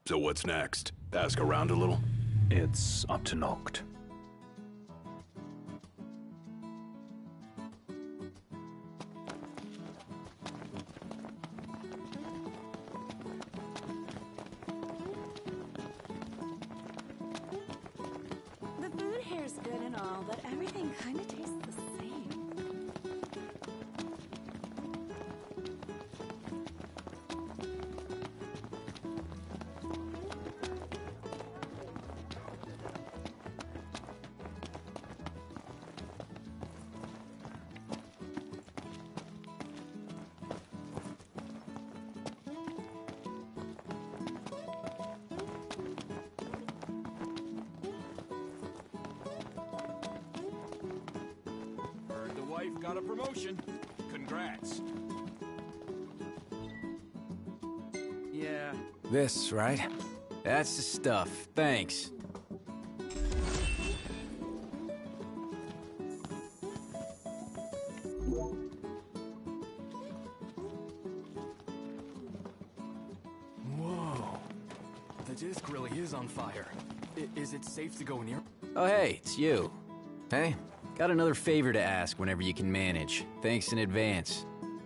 So what's next? Ask around a little? It's up to Noct. The food here's good and all, but everything kind of tastes the same. Heard the wife got a promotion. Congrats. Yeah. This, right? That's the stuff. Thanks. Whoa. The disc really is on fire. Is it safe to go near? Oh, hey, it's you. Hey, got another favor to ask whenever you can manage. Thanks in advance.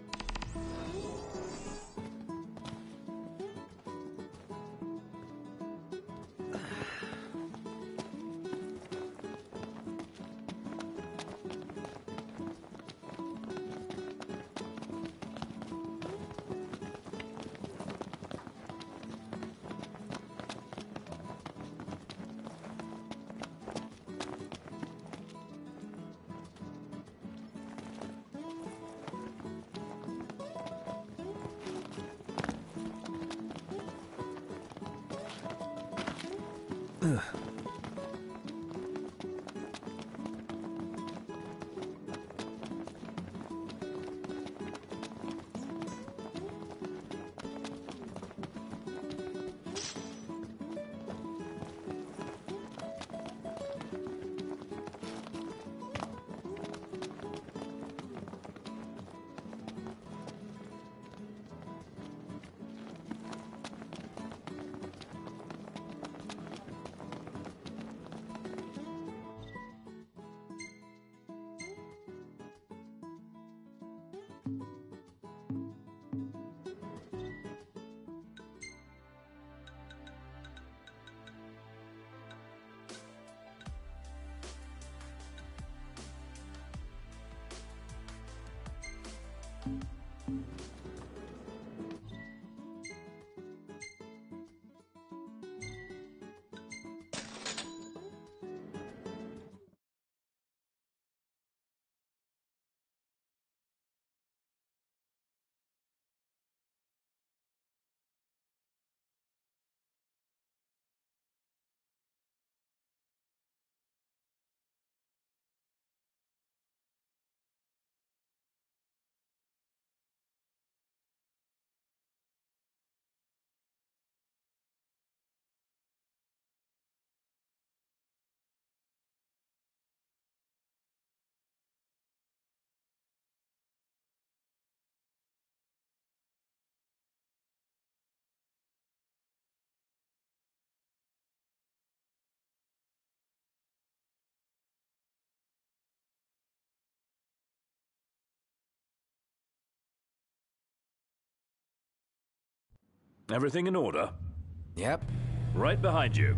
Everything in order? Yep. Right behind you.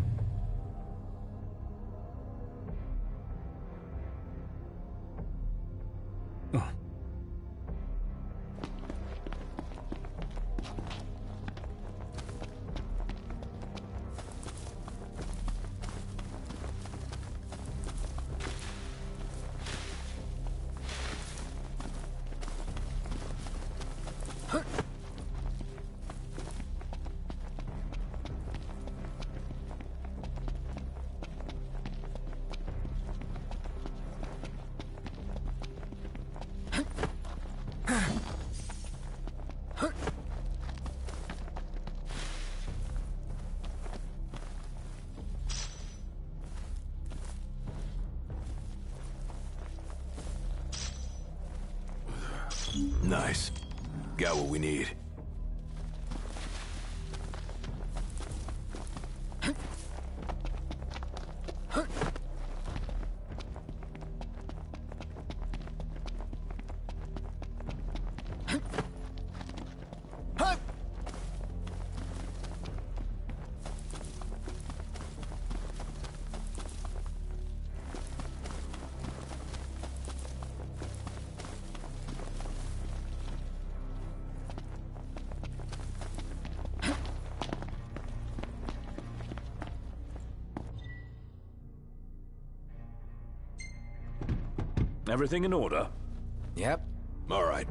Nice. Got what we need. Everything in order? Yep. All right.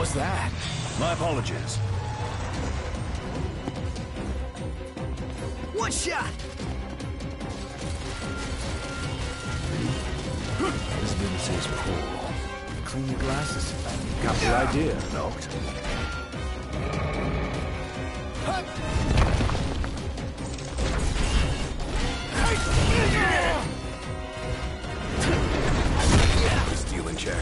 was that? My apologies. One shot! This didn't say cool. Clean your glasses. Got the idea, Noct. Stealing check.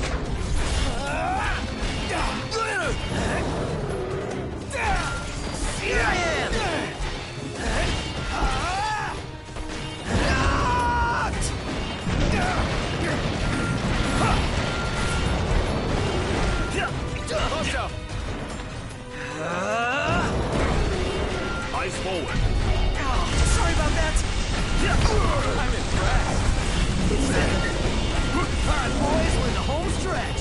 Eyes forward. Sorry about that! I'm impressed. Alright, boys, we're in the home stretch.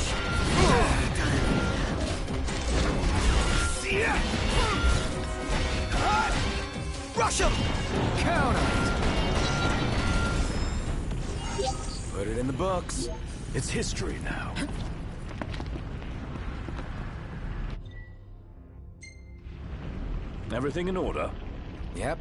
Rush him! Counter! Put it in the books. It's history now. Everything in order? Yep.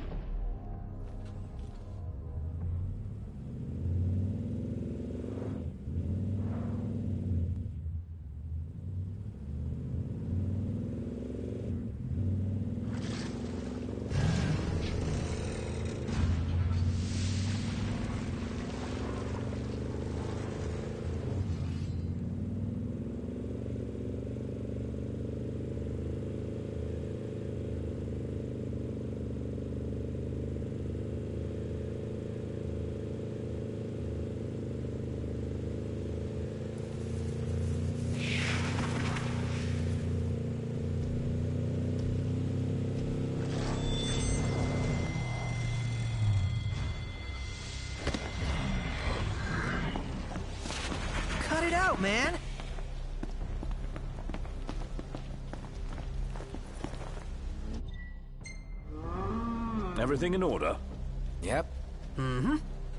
Cut it out, man! Everything in order? Yep. Mm-hmm.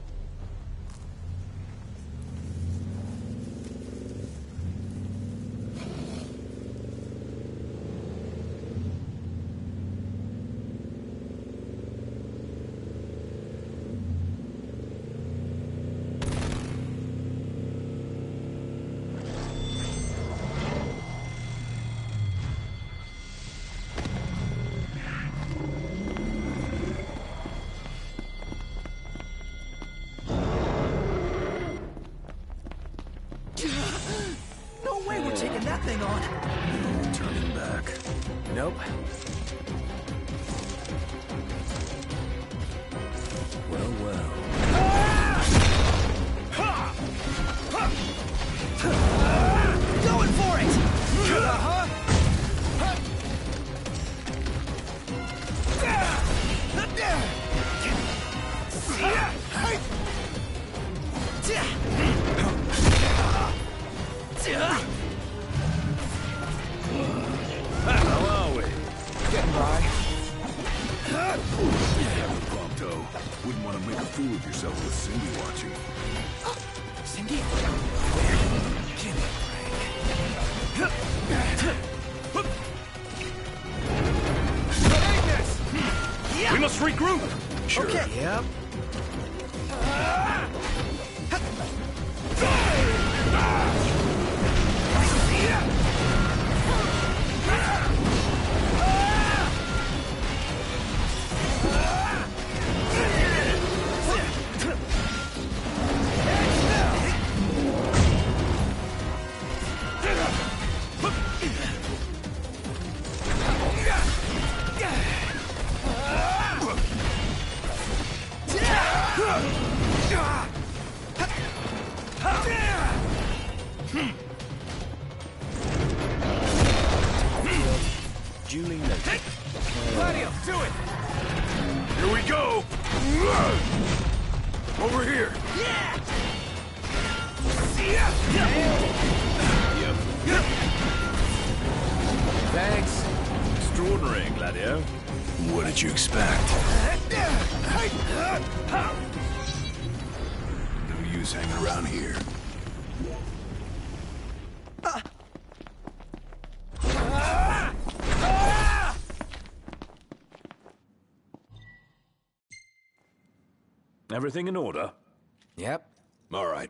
No way we're taking that thing on! Turning back. Nope. Well, well. Going for it! Uh-huh! How are we? Getting by. Prompto. Wouldn't want to make a fool of yourself with Cindy watching. Cindy? Give me a break. We must regroup! Sure. Okay. Yep. Duly noted. Gladio, do it! Here we go! Over here! Yeah! Thanks. Extraordinary, Gladio. What did you expect? No use hanging around here. Everything in order? Yep. All right.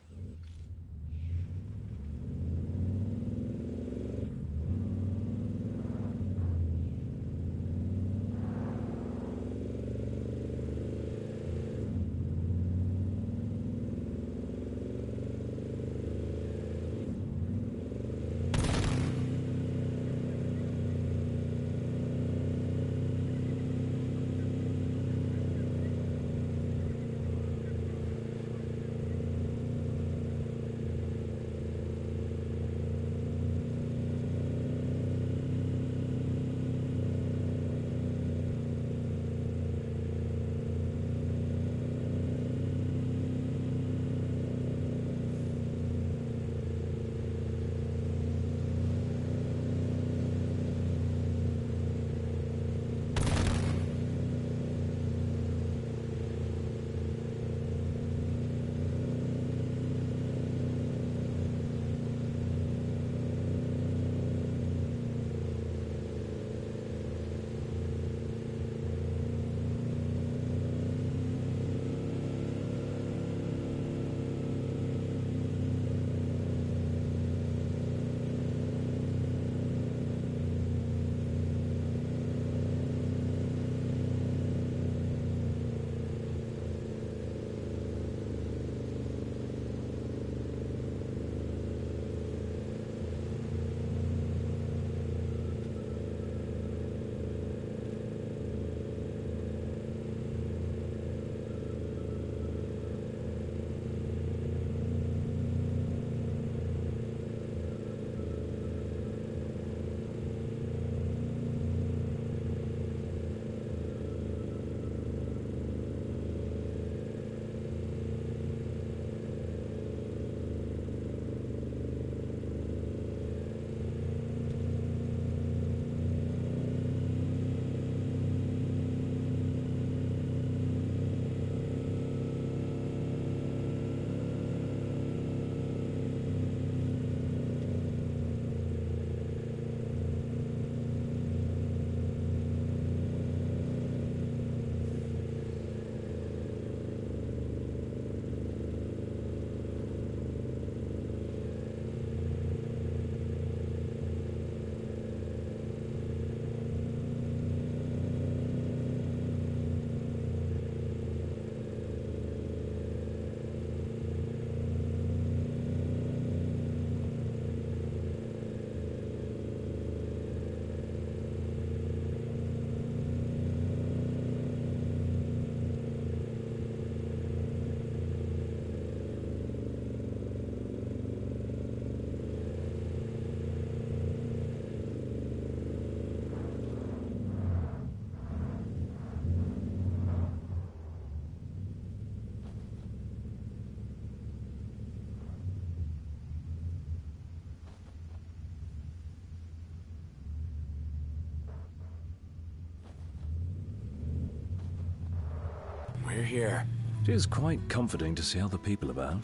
We're here. It is quite comforting to see other people about.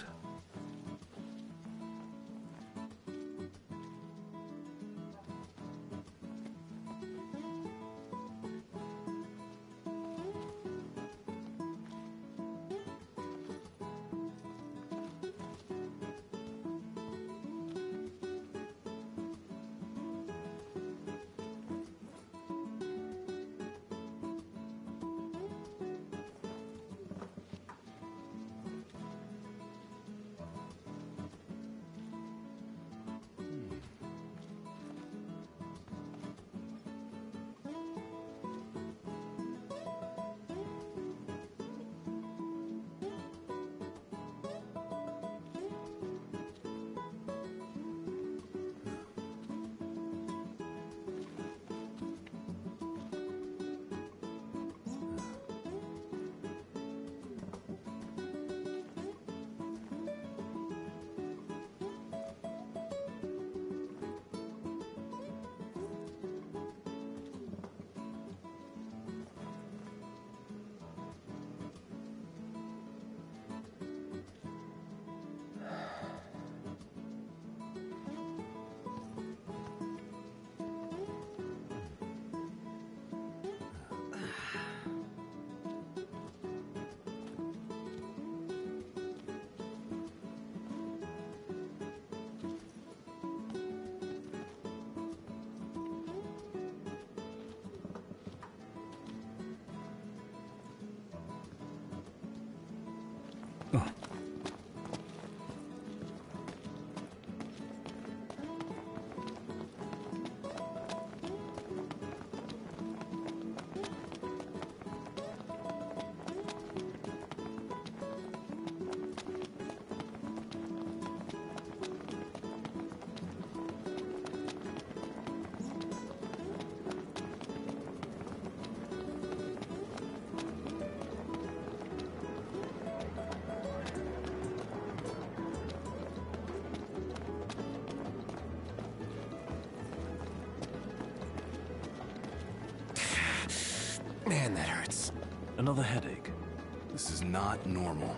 Man, that hurts. Another headache. This is not normal.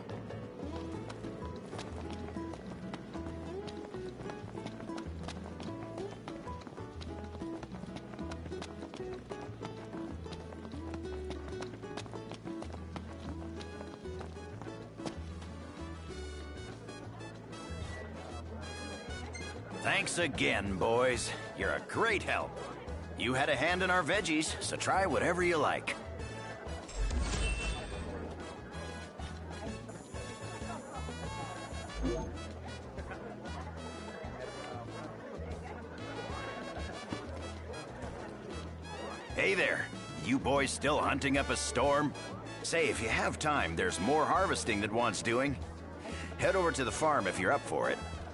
Thanks again, boys. You're a great help. You had a hand in our veggies, so try whatever you like. Hey there. You boys still hunting up a storm? Say, if you have time, there's more harvesting that wants doing. Head over to the farm if you're up for it.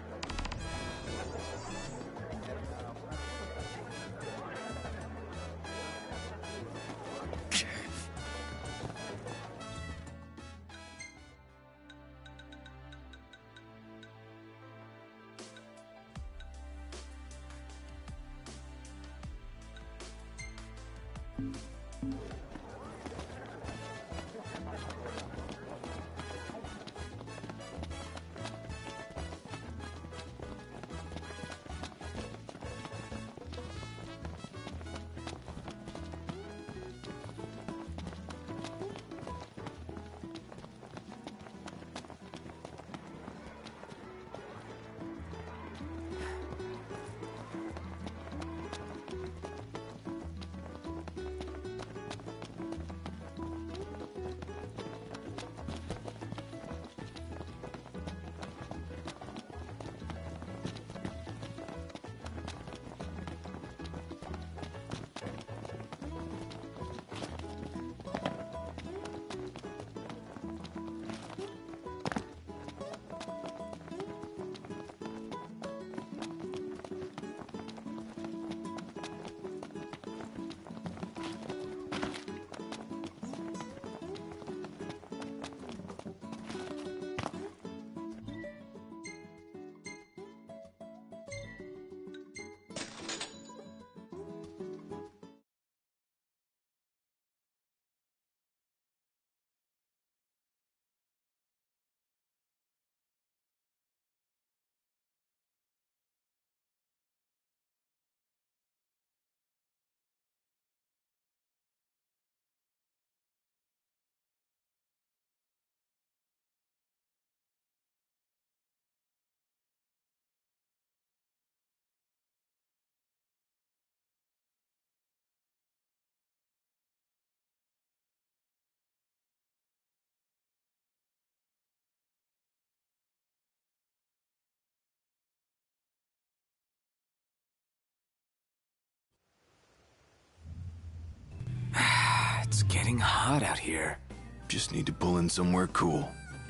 It's getting hot out here. Just need to pull in somewhere cool.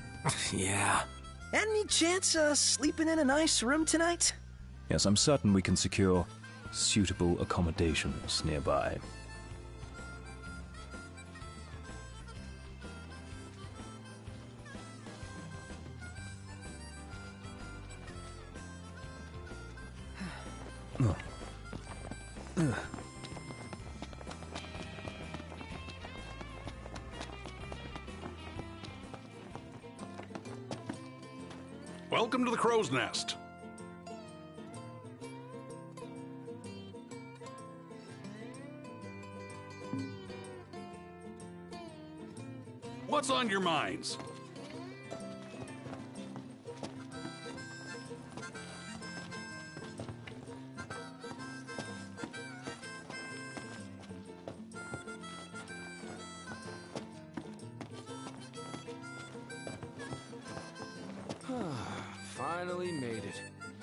Yeah. Any chance sleeping in a nice room tonight? Yes, I'm certain we can secure suitable accommodations nearby. Welcome to the Crow's Nest. What's on your minds? Finally made it.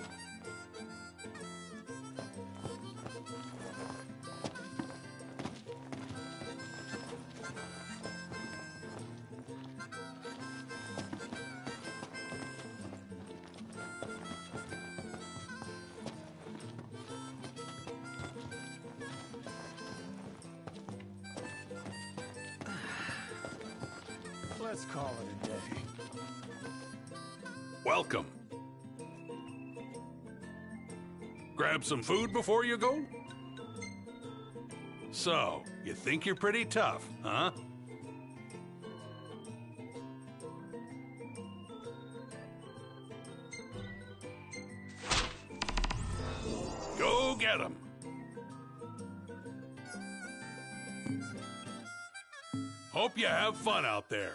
Let's call it a day. Welcome. Grab some food before you go? So, you think you're pretty tough, huh? Go get him. Hope you have fun out there.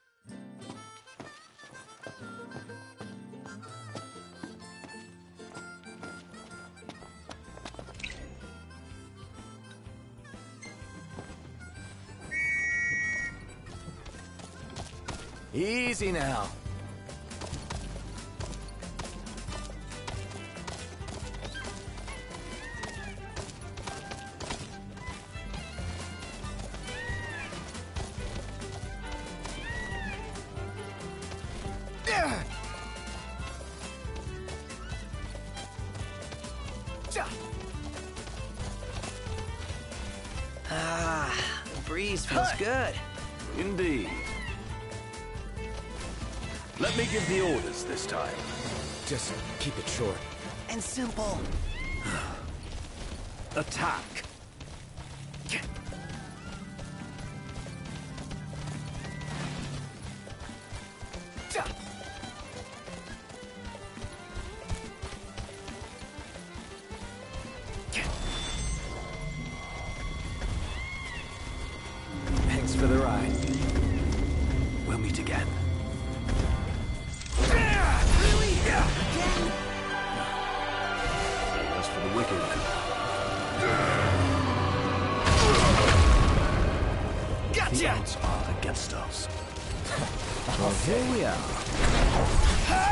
Easy now. Ah, the breeze feels good. Indeed. Let me give the orders this time. Just keep it short. And simple. Attack! Thanks for the ride. We'll meet again. As for the wicked, the odds are against us. Well, here we are.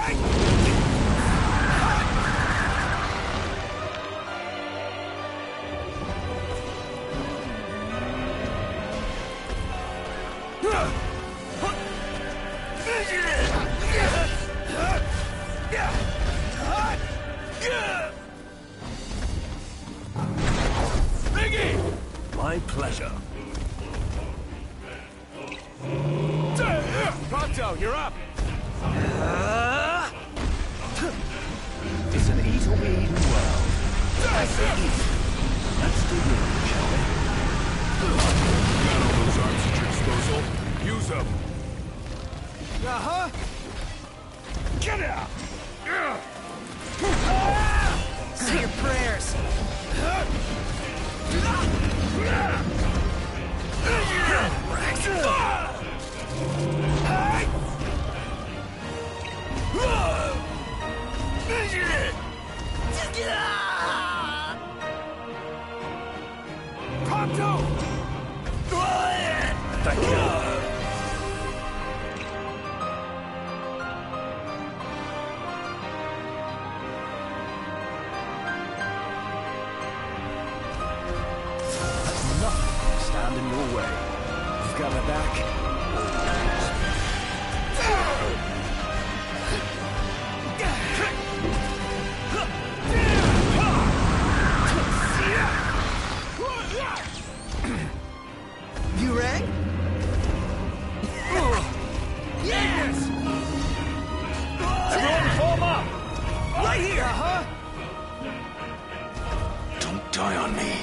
My pleasure. Pronto, you're up! It's an eat or be eaten world. I say eat. Let's dig in, shall we? Got all those arms at your disposal. Use them. Uh-huh! Get out! Say your prayers. Pronto! Thank you. Stand in your way. You've got my back. You rang? Yes! Everyone form up! Right here! Uh-huh! Don't die on me.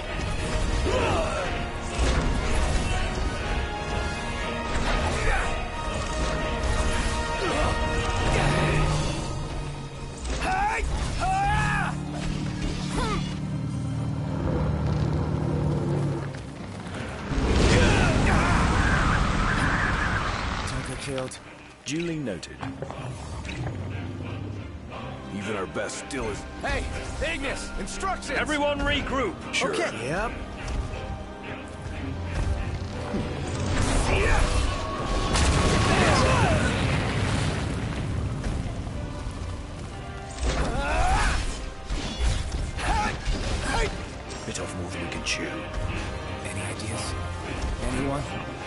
Don't get killed. Duly noted. Even our best still is... Hey, Ignis! Instructions! Everyone regroup! Sure. Okay. Yep. Bit off more than we can chew. Any ideas? Anyone?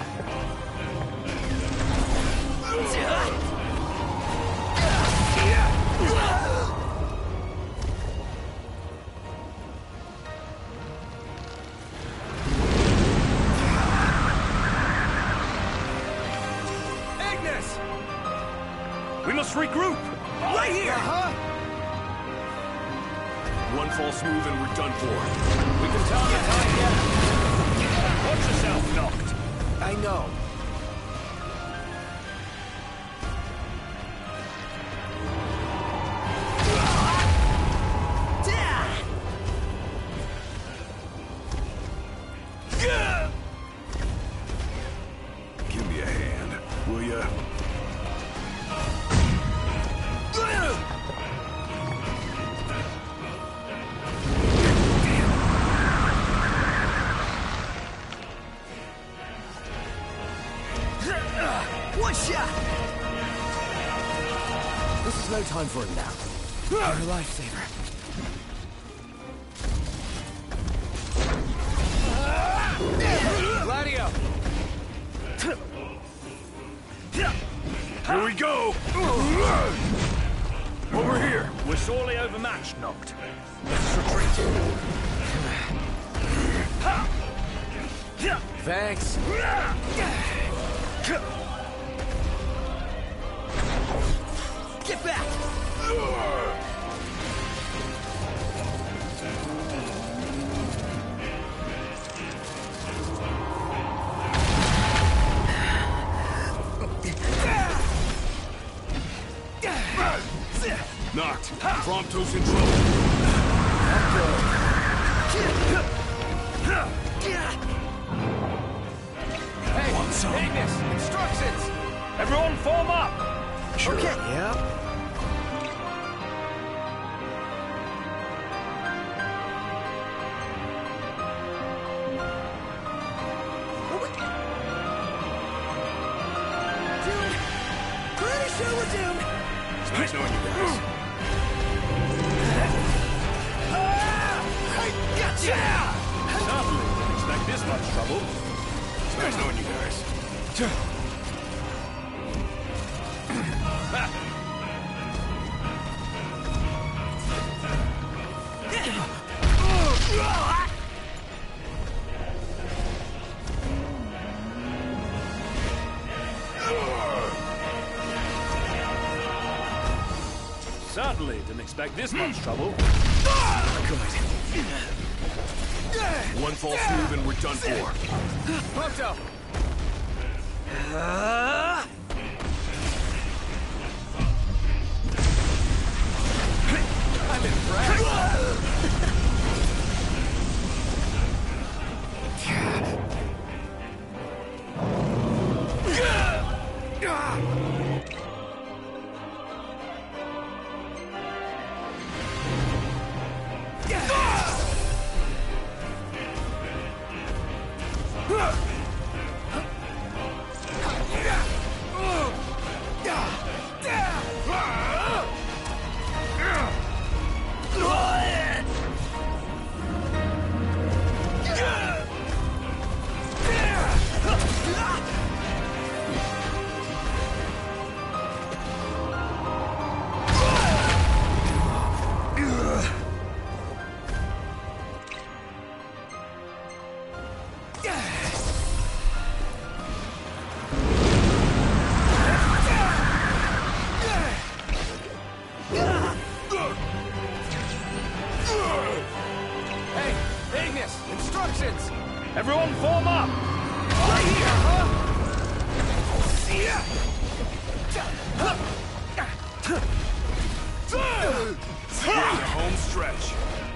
Ignis! We must regroup! Right here! Uh-huh! One false move and we're done for. We can tell the time yet. Watch yourself, Knocked. I know. Give me a hand, will ya? One shot! This is no time for a nap. You're a lifesaver. Gladio! Here we go! Over here! We're sorely overmatched, Knocked. Let's retreat. Thanks. Get back! Knocked. Prompto's in trouble. Hey, Ignis! Instructions! Everyone form up! Okay. Yep. Pretty sure we're doomed. It's nice knowing you guys. Gotcha! Certainly didn't expect this much trouble. It's nice knowing you guys. Certainly didn't expect this much trouble. One false move and we're done for. Prompto! I'm impressed. Hey, Ignis! Instructions! Everyone form up! Right here, huh? We're in the home stretch.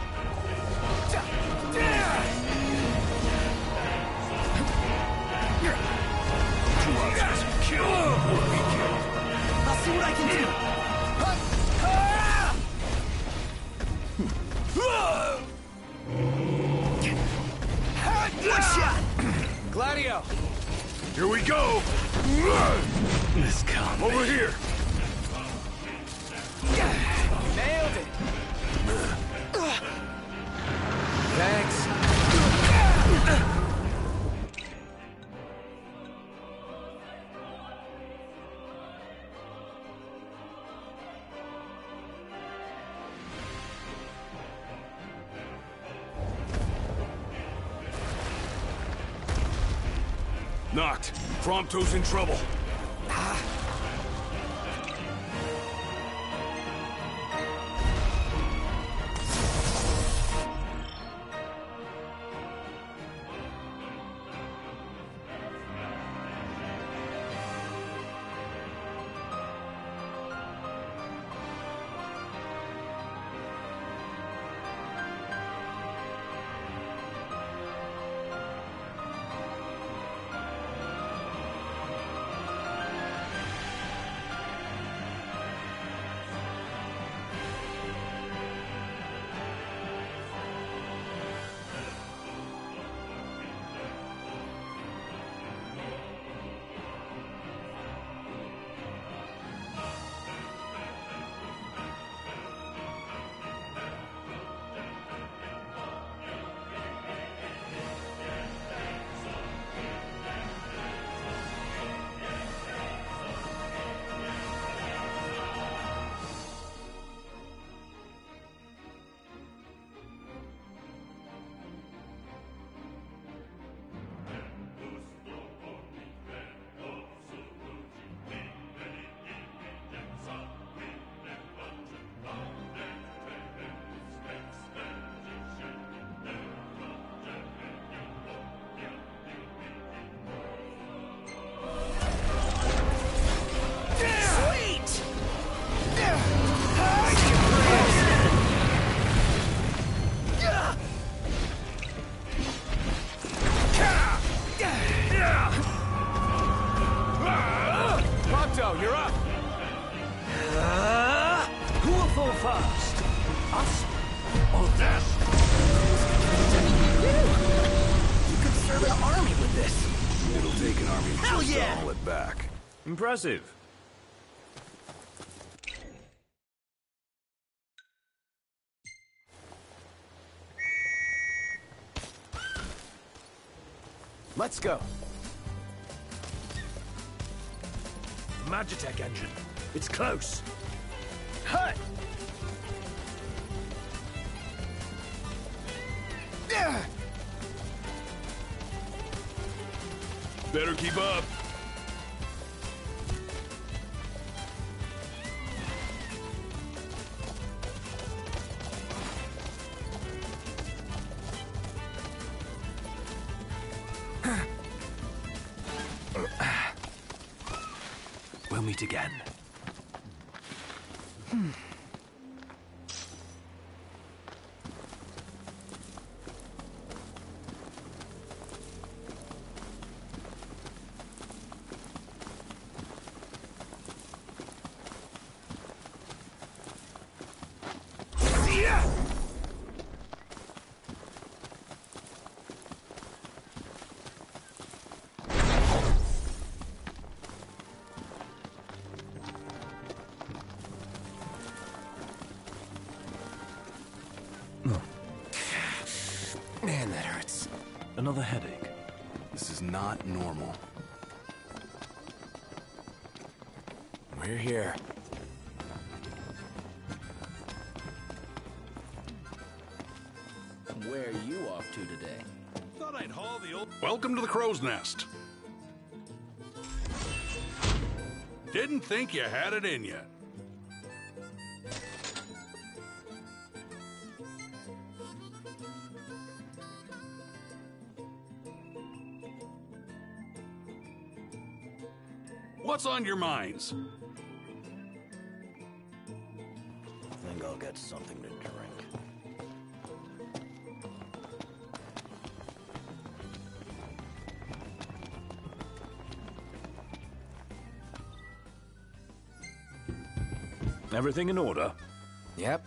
Two options. Kill or be killed. I'll see what I can do. One shot! Gladio! Here we go! This can't Over here! Nailed it! Thanks. Knocked. Prompto's in trouble. first? Us or them? You could serve an army with this. It'll take an army Hell just yeah! to haul it back. Impressive. Let's go. Magitech engine. It's close. Hut! Better keep up. We'll meet again. Man, that hurts. Another headache. This is not normal. We're here. Where are you off to today? Thought I'd haul the old... Welcome to the Crow's Nest. Didn't think you had it in you. What's on your minds? Think I'll get something to drink. Everything in order? Yep.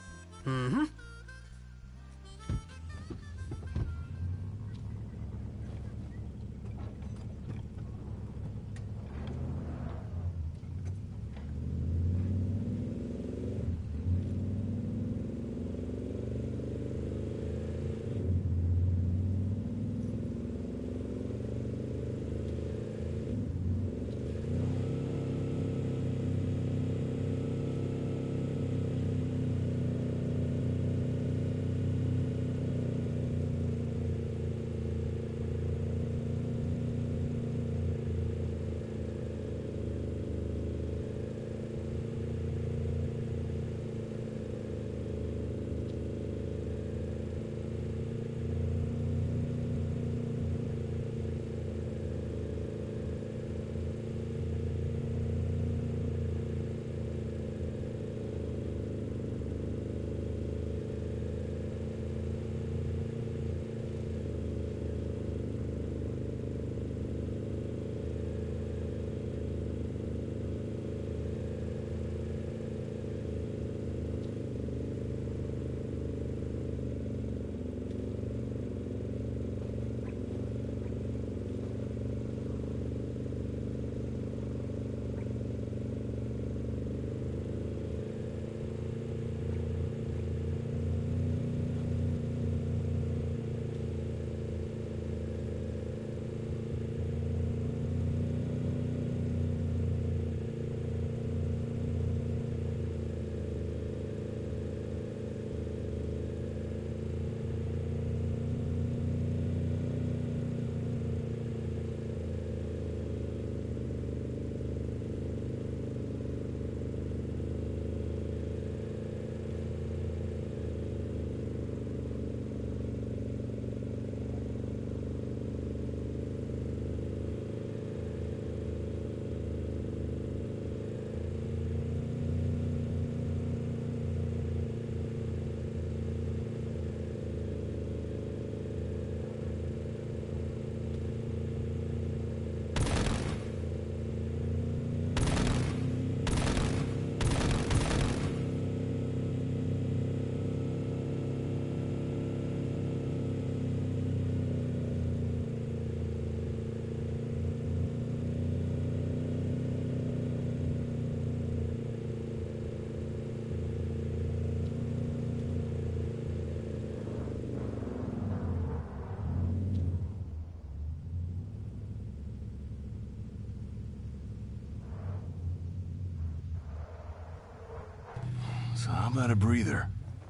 So how about a breather?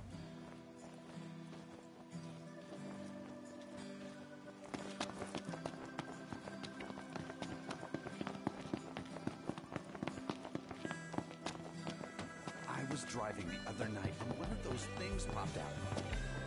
I was driving the other night and one of those things popped out.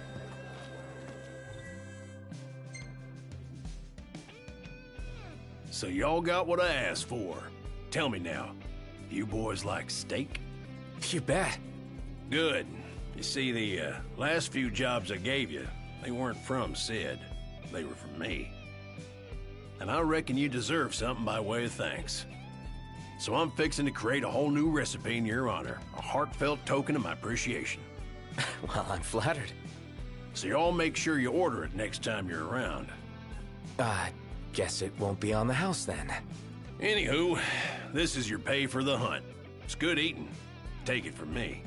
So y'all got what I asked for. Tell me now, you boys like steak? You bet. Good. You see, the last few jobs I gave you, they weren't from Sid. They were from me. And I reckon you deserve something by way of thanks. So I'm fixing to create a whole new recipe in your honor, a heartfelt token of my appreciation. Well, I'm flattered. So y'all make sure you order it next time you're around. Guess it won't be on the house then. Anywho, this is your pay for the hunt. It's good eating. Take it from me.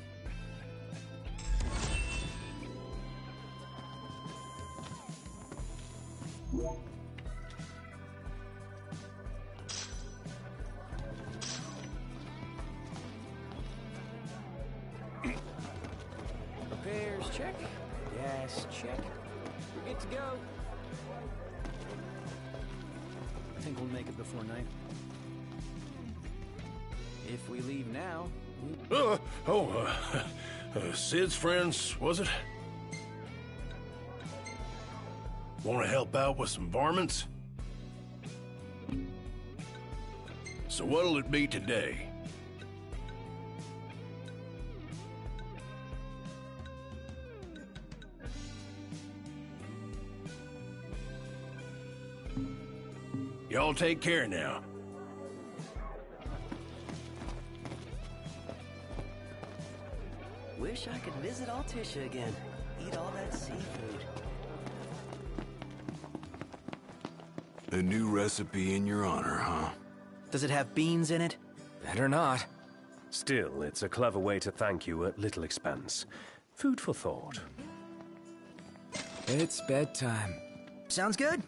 Repairs check. Gas check. We're good to go. Think we'll make it before night? If we leave now, Sid's friends, was it? Want to help out with some varmints? So what'll it be today? Y'all take care now. Wish I could visit Altissia again. Eat all that seafood. A new recipe in your honor, huh? Does it have beans in it? better not. Still, it's a clever way to thank you at little expense. Food for thought. It's bedtime. Sounds good.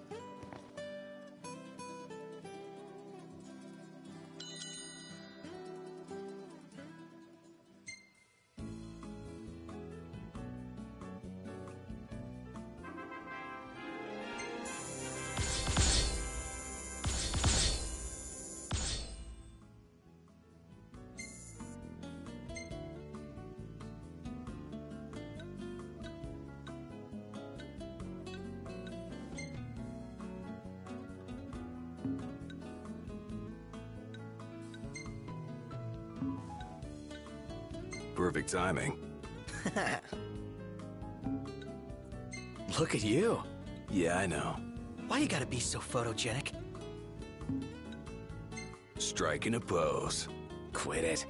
Perfect timing. Look at you. Yeah, I know. Why you gotta be so photogenic? Striking a pose. Quit it.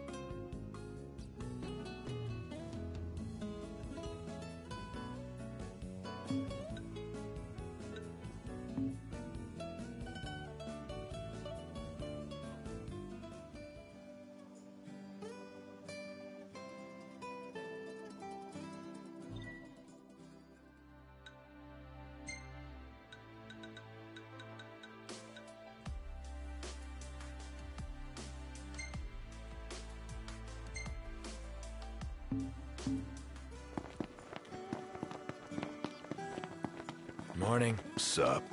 Morning. Sup?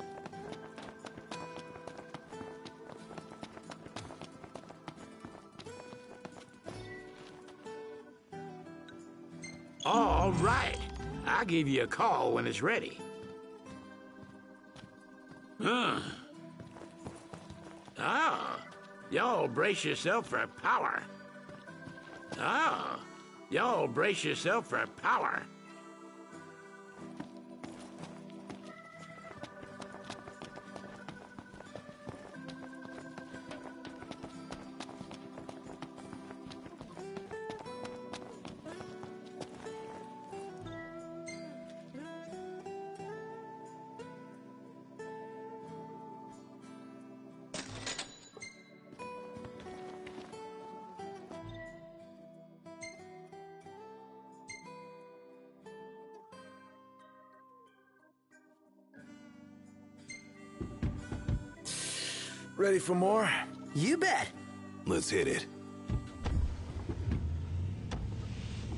All right. I'll give you a call when it's ready. Oh, y'all brace yourself for power. Oh, y'all brace yourself for power. Ready for more? You bet. Let's hit it.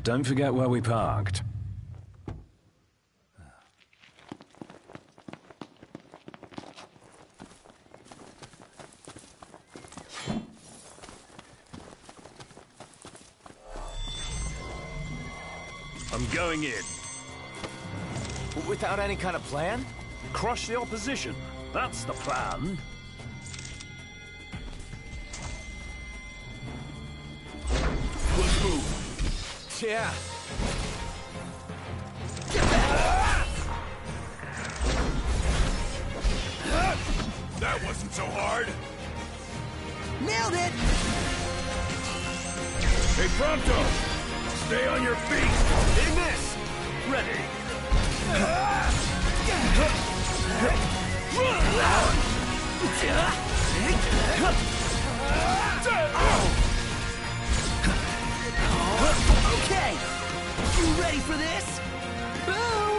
Don't forget where we parked. I'm going in. Without any kind of plan? Crush the opposition. That's the plan. Let's move. Yeah. That wasn't so hard. Nailed it! Hey, Pronto! Stay on your feet! In this! Ready! Okay! You ready for this? Boom!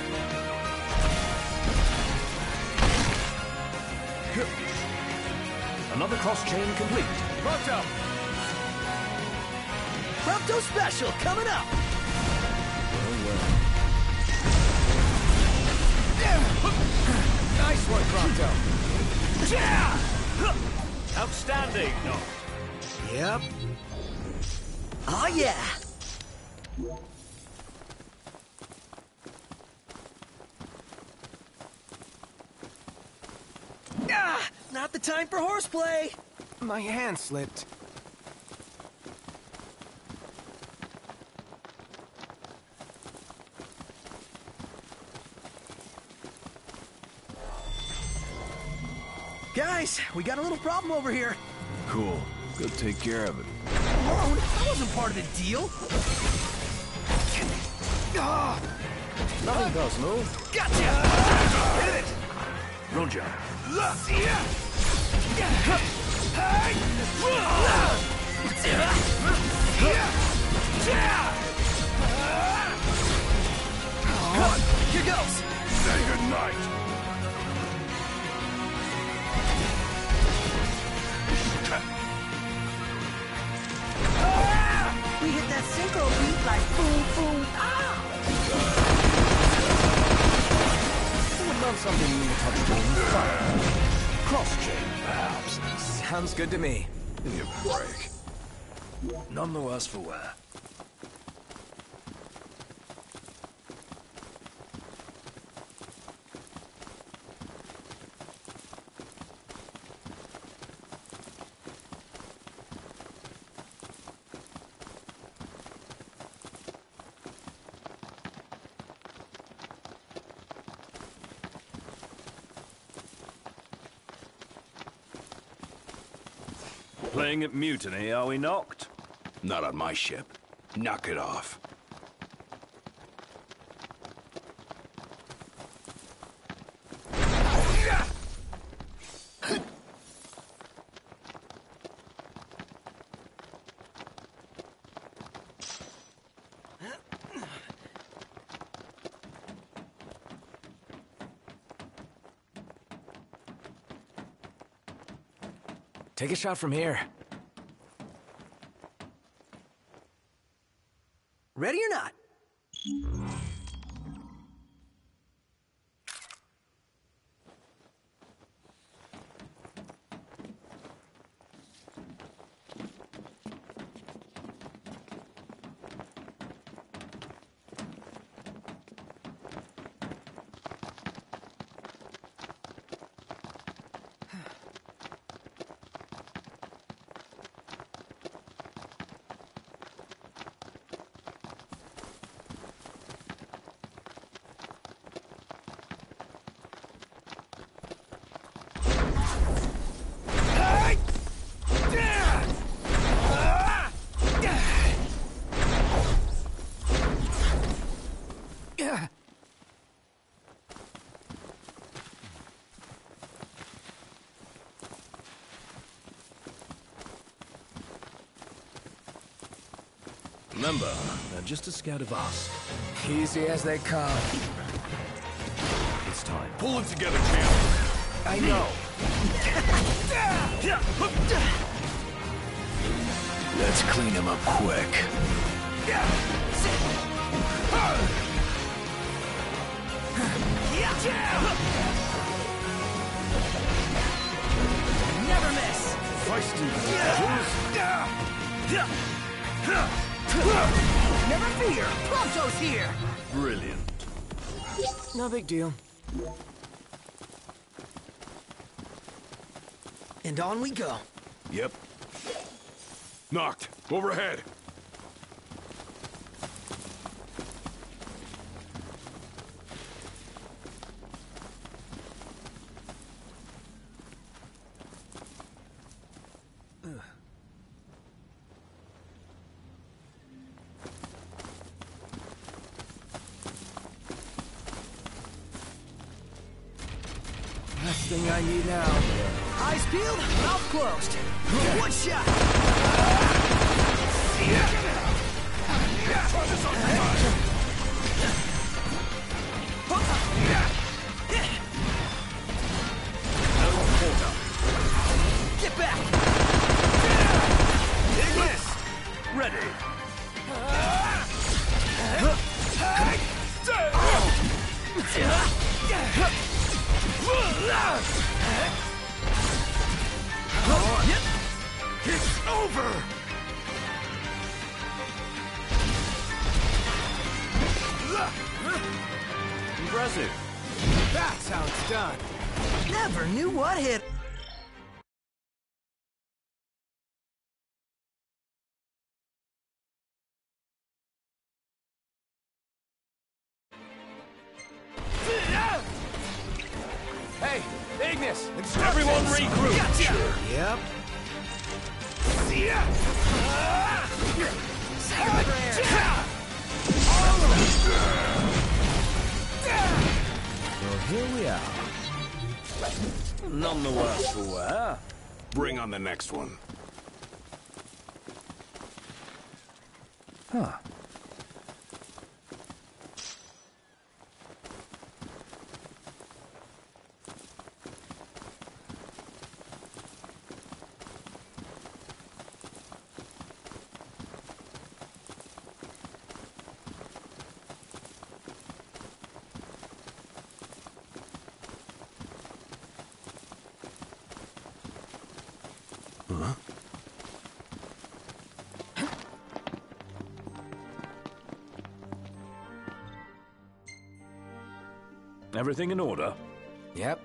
Another cross-chain complete. Pronto! Prompto special coming up! Nice one, Pronto. Outstanding! No. Yep. Oh yeah! Ah! Not the time for horseplay! My hand slipped. Guys, we got a little problem over here. Cool. Go take care of it. Alone? That wasn't part of the deal. Ah! Nothing personal. Gotcha! Hit it! Roger. Here goes! Say goodnight! We hit that synchro beat like boom, boom, ah! Who would love something you touched on fire? Cross-chain, perhaps. Sounds good to me. Give me a break. None the worse for wear. Playing at Mutiny, are we knocked? Not on my ship. Knock it off. Take a shot from here. Ready or not? Remember, they're just as scared of us. Easy as they come. It's time. Pull it together, champ. I know. Let's clean him up quick. Never miss! Feisty Never fear! Prompto's here! Brilliant. No big deal. And on we go. Yep. Knocked. Overhead. Last thing I need now. Eyes peeled, mouth closed. One shot! Get back! Ignis! Ready. It's over! Impressive. That's how it's done. Never knew what hit. Hey, Ignis! Everyone regroup. Gotcha! Yep. Well, here we are. None the worse for wear. Bring on the next one. Huh. Everything in order? Yep.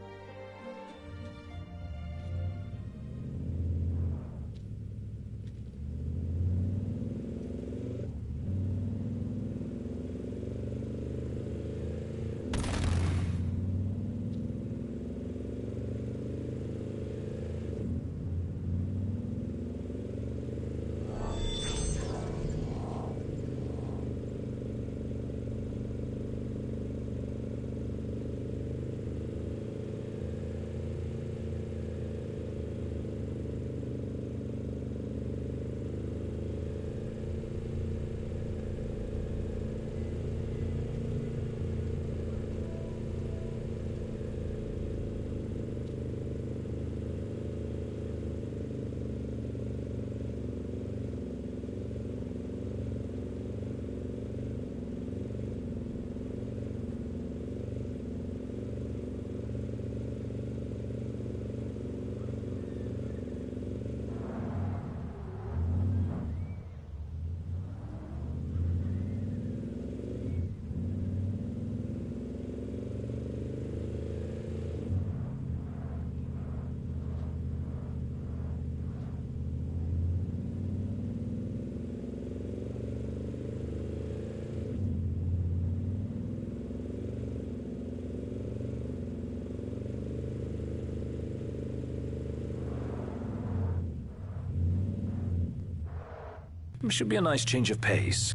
Should be a nice change of pace.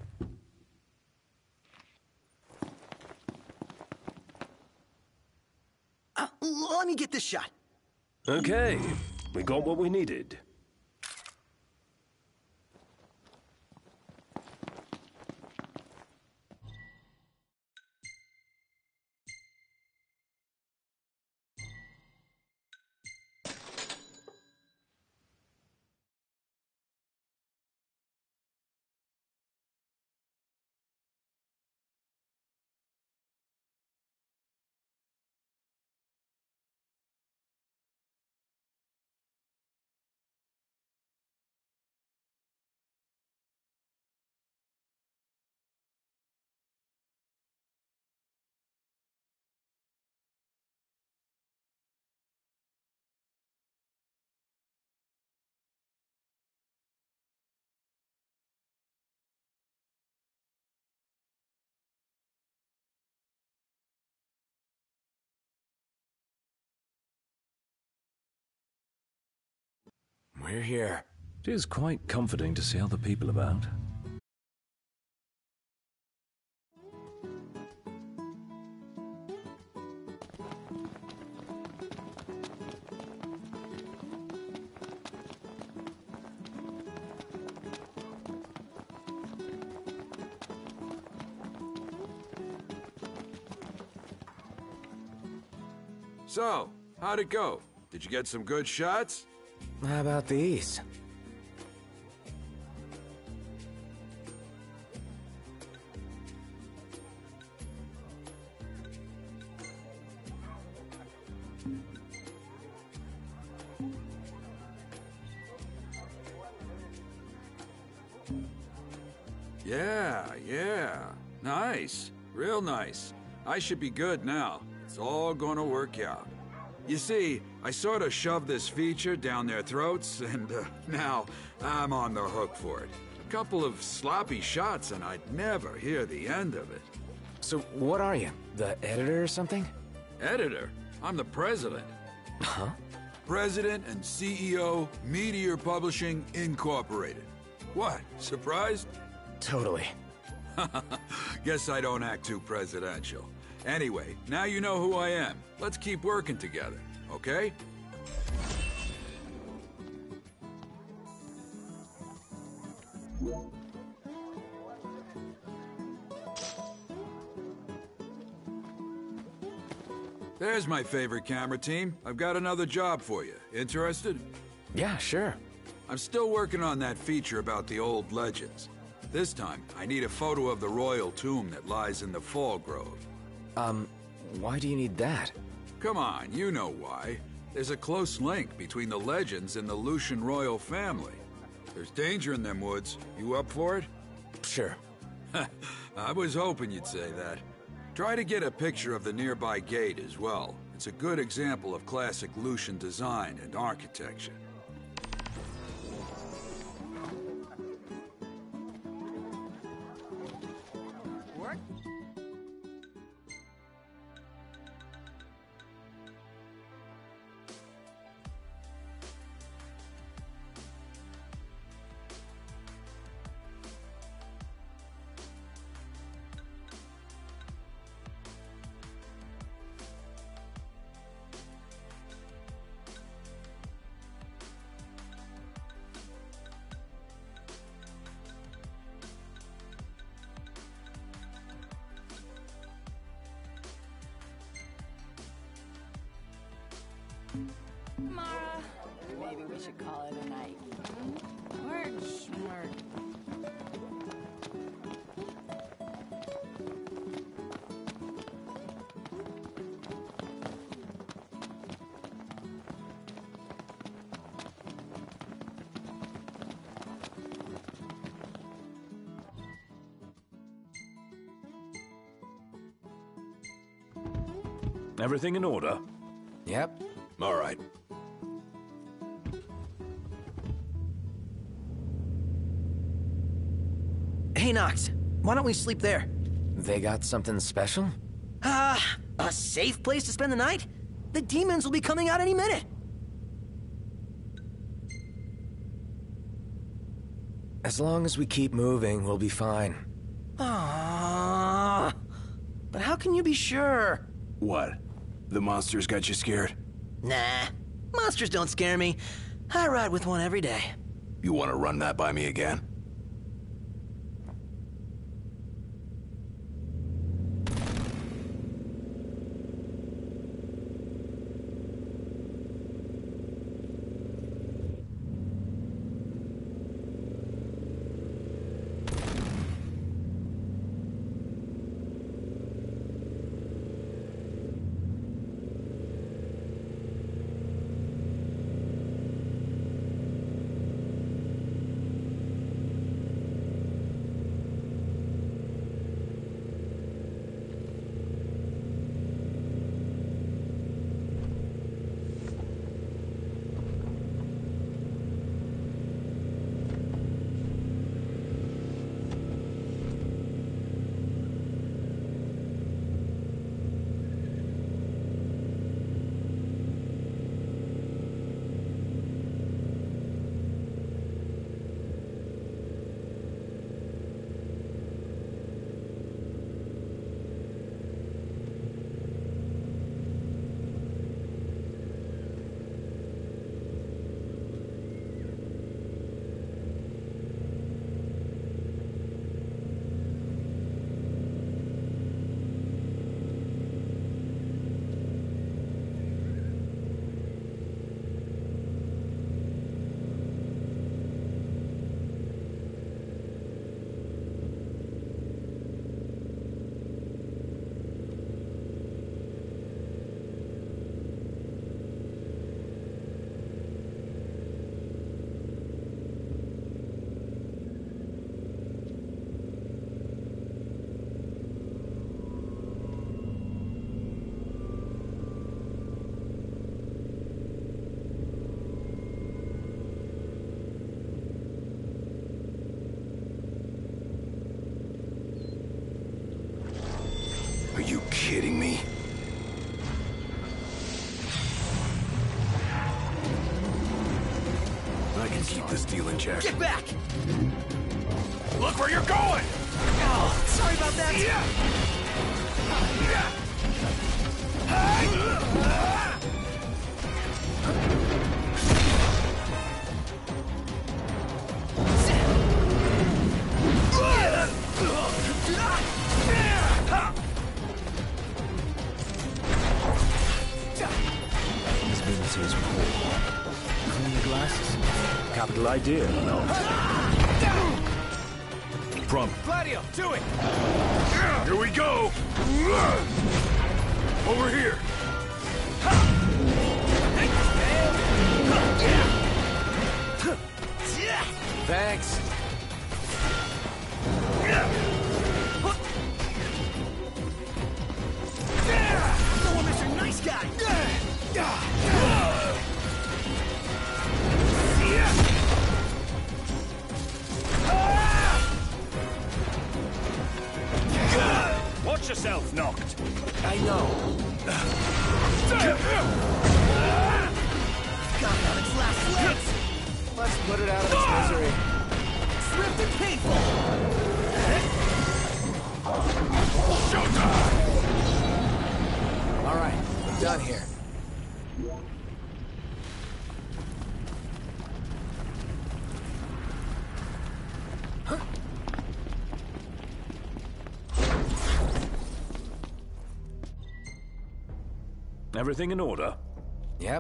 Let me get this shot. Okay, we got what we needed. we're here. It is quite comforting to see other people about. So, how'd it go? Did you get some good shots? How about these? Yeah. Nice. Real nice. I should be good now. It's all gonna work out. You see, I sort of shoved this feature down their throats, and now I'm on the hook for it. A couple of sloppy shots, and I'd never hear the end of it. So, what are you? The editor or something? Editor? I'm the president. Huh? President and CEO, Meteor Publishing Incorporated. What, surprised? Totally. Guess I don't act too presidential. Anyway, now you know who I am. Let's keep working together, okay? There's my favorite camera team. I've got another job for you. Interested? Yeah, sure. I'm still working on that feature about the old legends. This time, I need a photo of the royal tomb that lies in the Fall Grove. Why do you need that? Come on, you know why. There's a close link between the legends and the Lucian royal family. There's danger in them woods. You up for it? Sure. I was hoping you'd say that. Try to get a picture of the nearby gate as well. It's a good example of classic Lucian design and architecture. Mara, maybe we should call it a night. Word, schmurd. Everything in order? Yep. All right. Hey, Nox, why don't we sleep there? They got something special? A safe place to spend the night? The demons will be coming out any minute. As long as we keep moving, we'll be fine. Aww. But how can you be sure? What? The monsters got you scared? Nah, monsters don't scare me. I ride with one every day. You want to run that by me again? I can keep this deal in check. Get back! Look where you're going! Oh, sorry about that. This business is cool. Clean the glasses. Capital idea, no? From Gladio, do it! Here we go! Over here! Thanks. No one, Mr. Nice Guy! Watch yourself, Knocked! I know. Got it on its last legs! Let's put it out of its misery. Swift and painful! Showtime! All right, we're done here. Everything in order? Yep.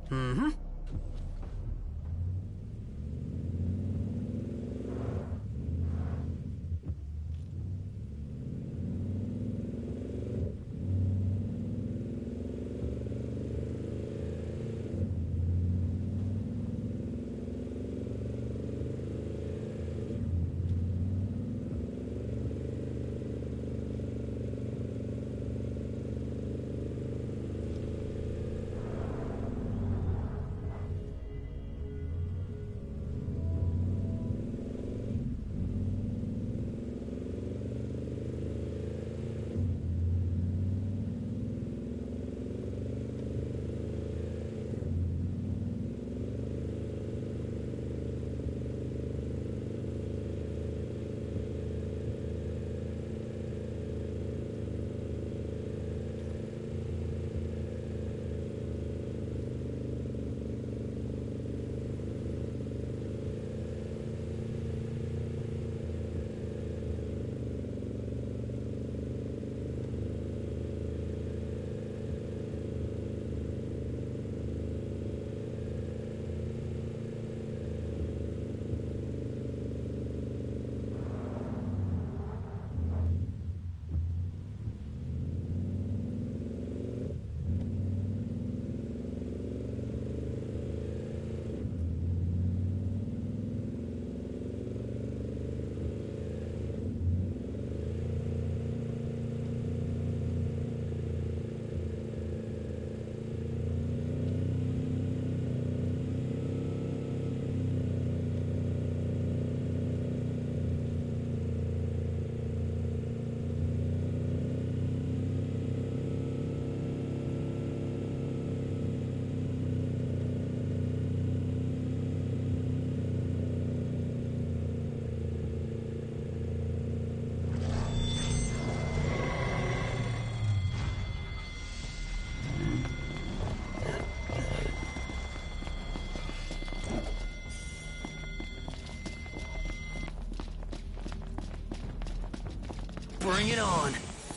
Bring it on.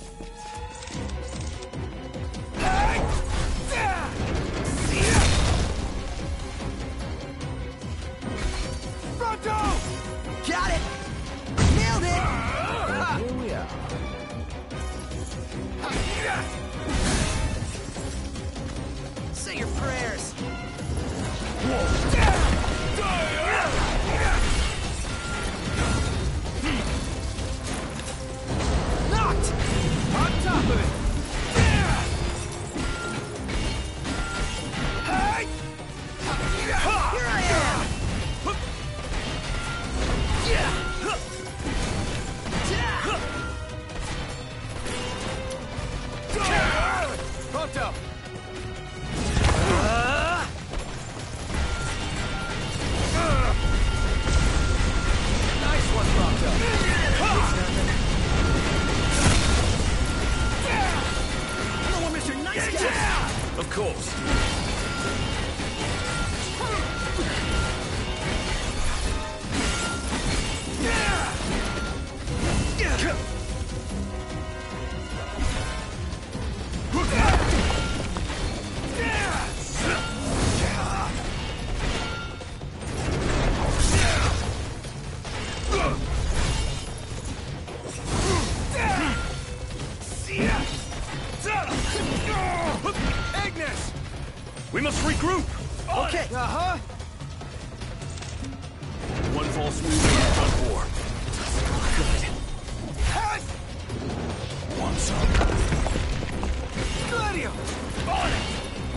Pronto! Got it! Nailed it! Here we are. Say your prayers. Knocked! fall smooth on the front four. Want some? Gladio! On it!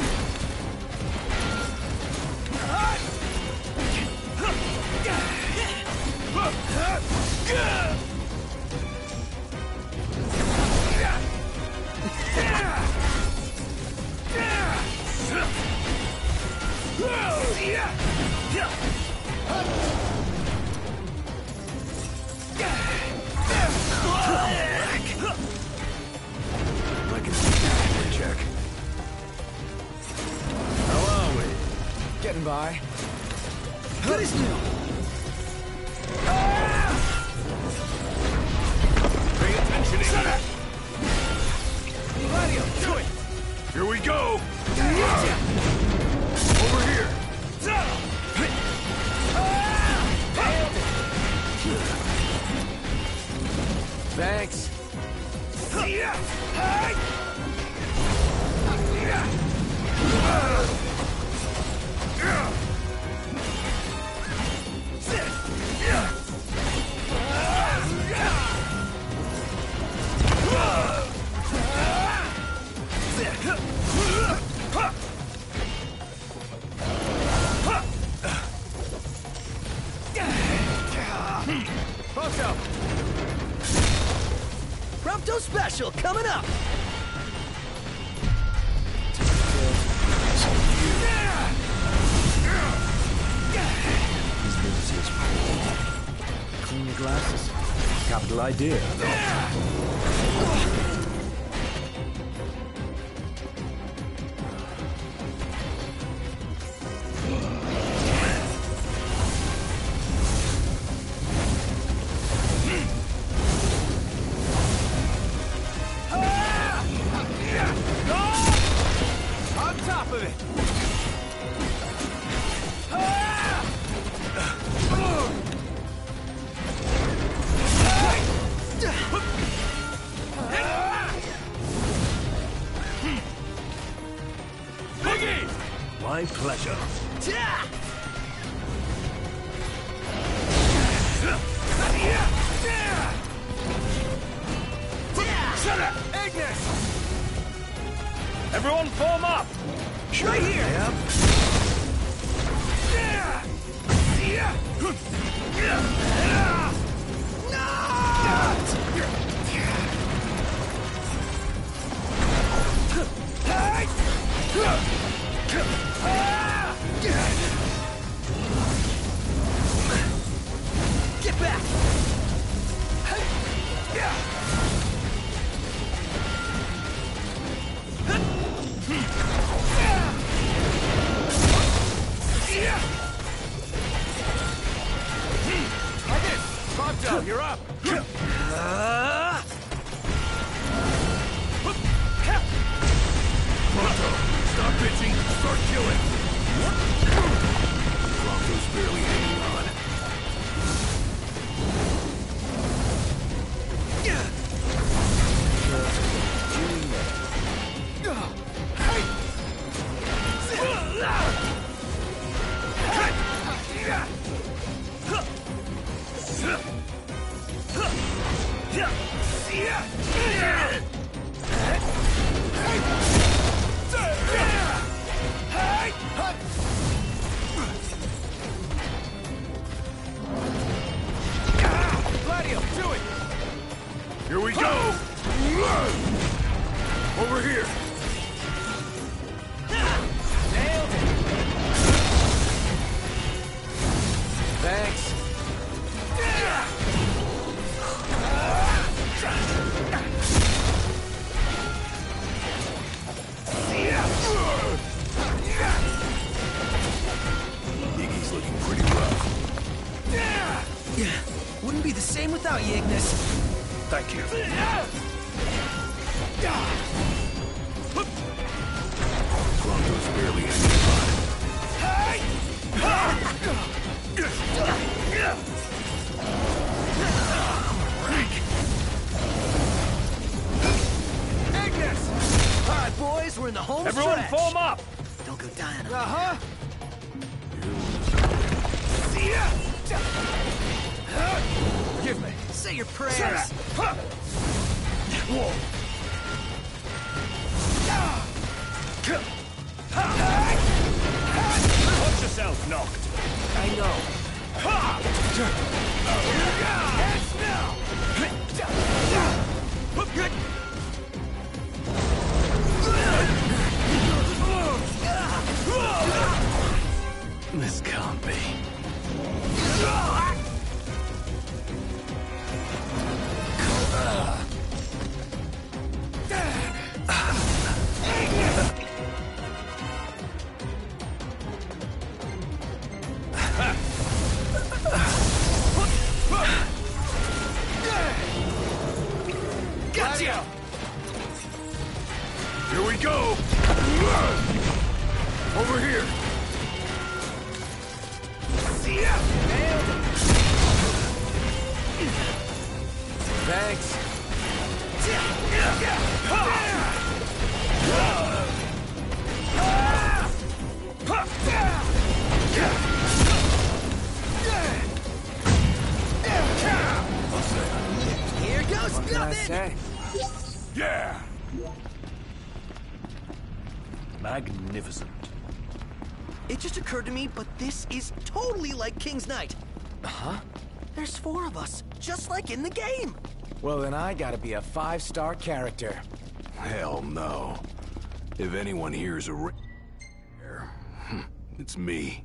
Check. How are we? Getting by. Good as new. Pay attention, idiot. Gladio, do it! Here we go! Over here! Thanks. Prompto! Prompto special coming up! His business is poor. Clean your glasses. Capital idea, though. On top of it! My pleasure. Ignis! Everyone form up! Right here! Get back! Prompto, you're up! Prompto, stop bitching, start killing! Prompto's barely hanging on. Gladio, do it! Here we go! Over here! Nailed it! Thanks. Iggy's looking pretty rough. Wouldn't be the same without you, Ignis. Thank you. Prompto's barely hanging on. Ignis! All right, boys, we're in the home Everyone stretch. form up! Don't go dying on me. Say your prayers. Watch yourself, knocked. I know. This can't be. Gotcha! Here we go! Over here! See ya! Thanks. Here goes What can I nothing! say? Yeah! Magnificent. It just occurred to me, but this is totally like King's Knight. Huh? There's 4 of us, just like in the game. Well, then I gotta be a 5-star character. Hell no. If anyone hears a it's me.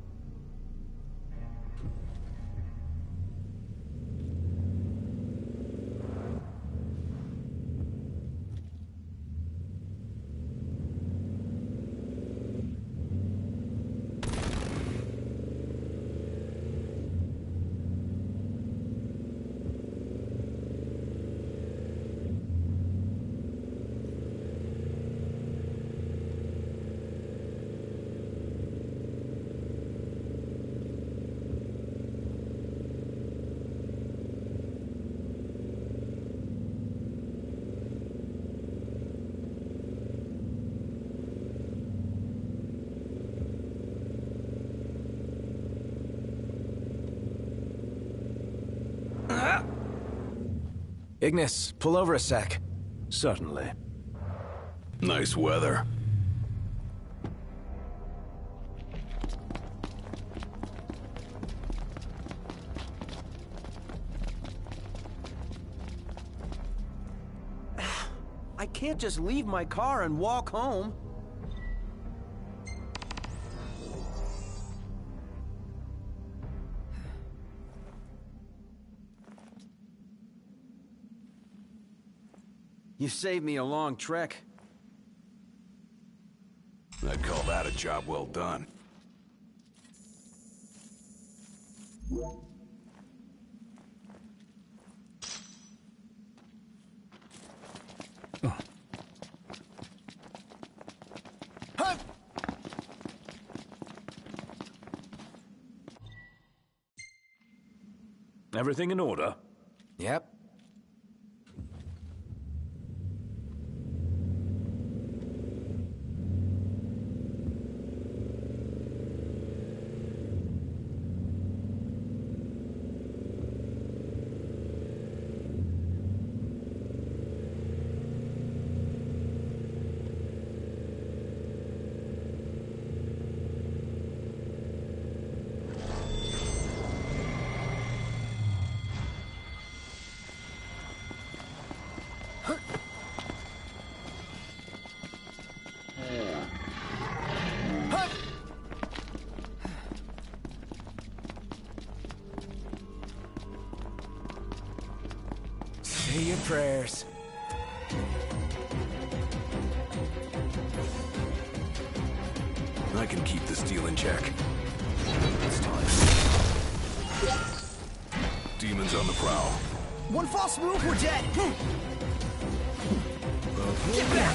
Ignis, pull over a sec. Certainly. Nice weather. I can't just leave my car and walk home. You saved me a long trek. I'd call that a job well done. Everything in order? Yep. Say your prayers. I can keep the steel in check. It's time. Demons on the prowl. One false move, we're dead. Get back!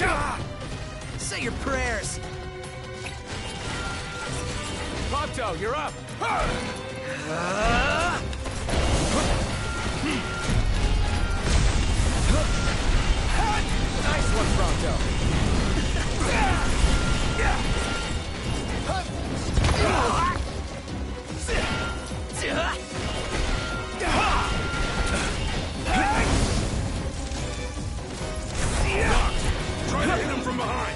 Say your prayers. Prompto, you're up! Nice one, Prompto. Try to hit him from behind.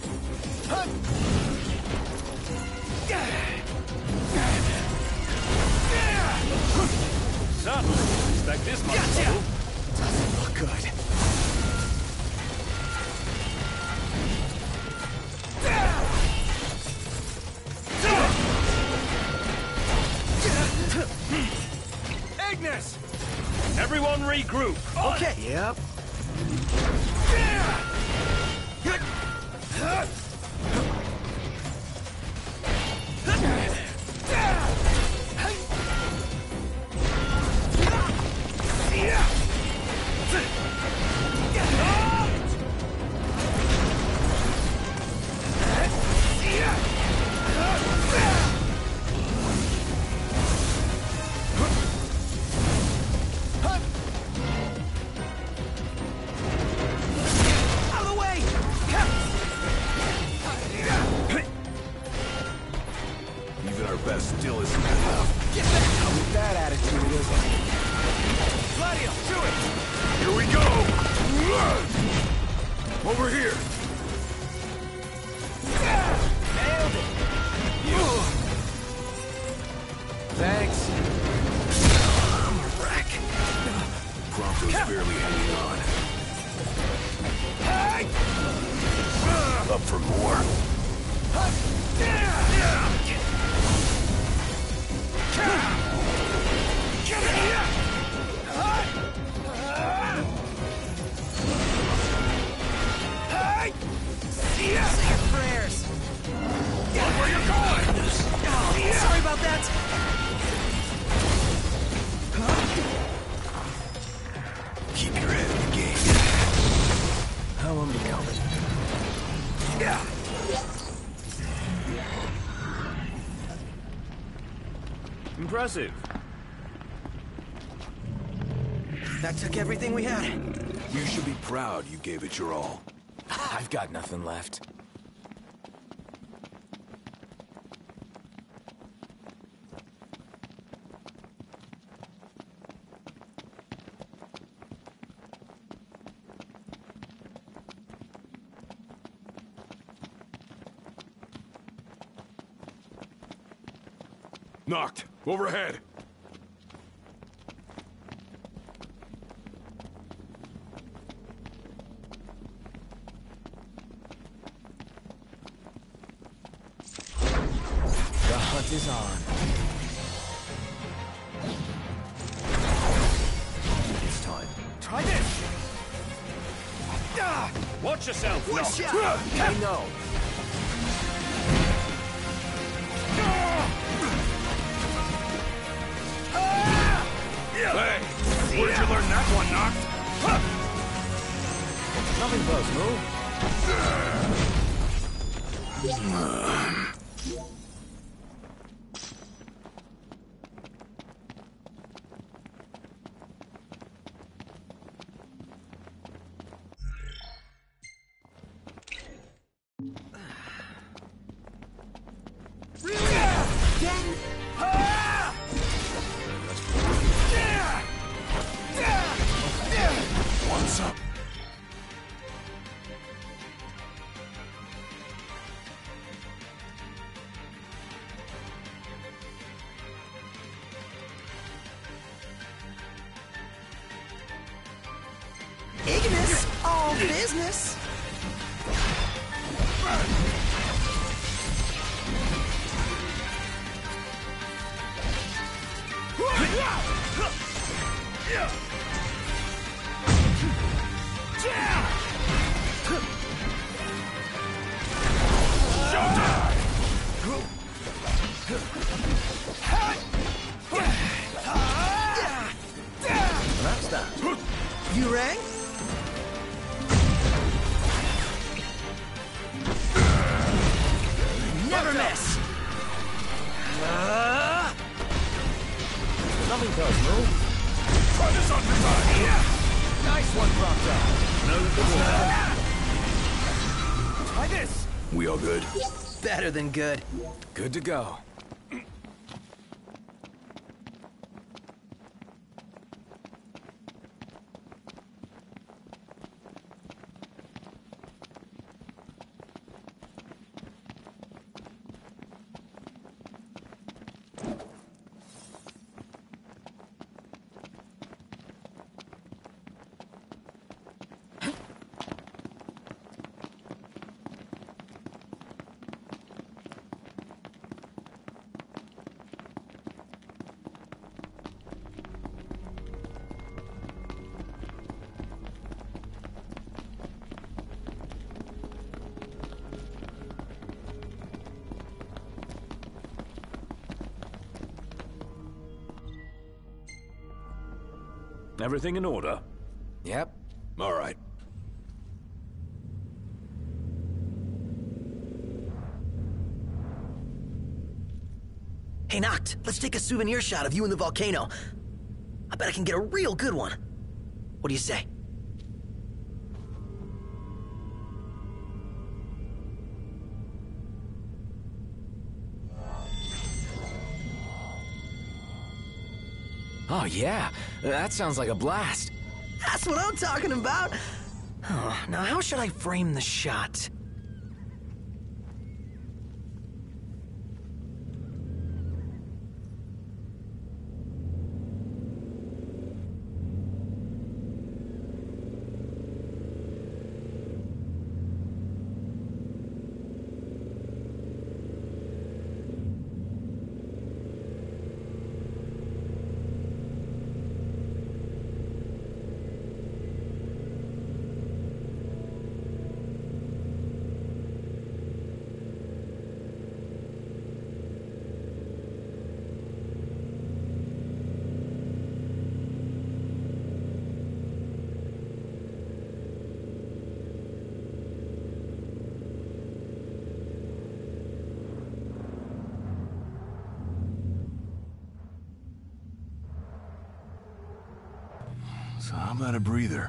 Son, expect this much Gotcha. trouble. Doesn't look good. Ignis! Everyone regroup. Okay. Yep. Out of the way! Even our best still isn't enough. Get back! With that attitude, it isn't. Gladio, do it! Here we go! Over here! Nailed it! Thanks. Rack. Prompto's barely hanging on. Up for more. Say your prayers. Where you going? Sorry about that. Keep your head in the game. How unbecoming. Impressive. That took everything we had. You should be proud you gave it your all. I've got nothing left. Knocked. Overhead. The hunt is on. It's time. Try this! Watch yourself, One Noct. shot! I know. Hey! Where'd you learn that one, Knocked? Nothing close, move. What's up? Ignis, all business. That's that. You rang? Fellas, move. Try this on for time! Yeah! Nice one, Prompto. Try this! We all good? Better than good. Good to go. Everything in order? Yep. All right. Hey, Noct, let's take a souvenir shot of you in the volcano. I bet I can get a real good one. What do you say? Oh, yeah. That sounds like a blast. That's what I'm talking about. Oh, now, how should I frame the shot? So how about a breather?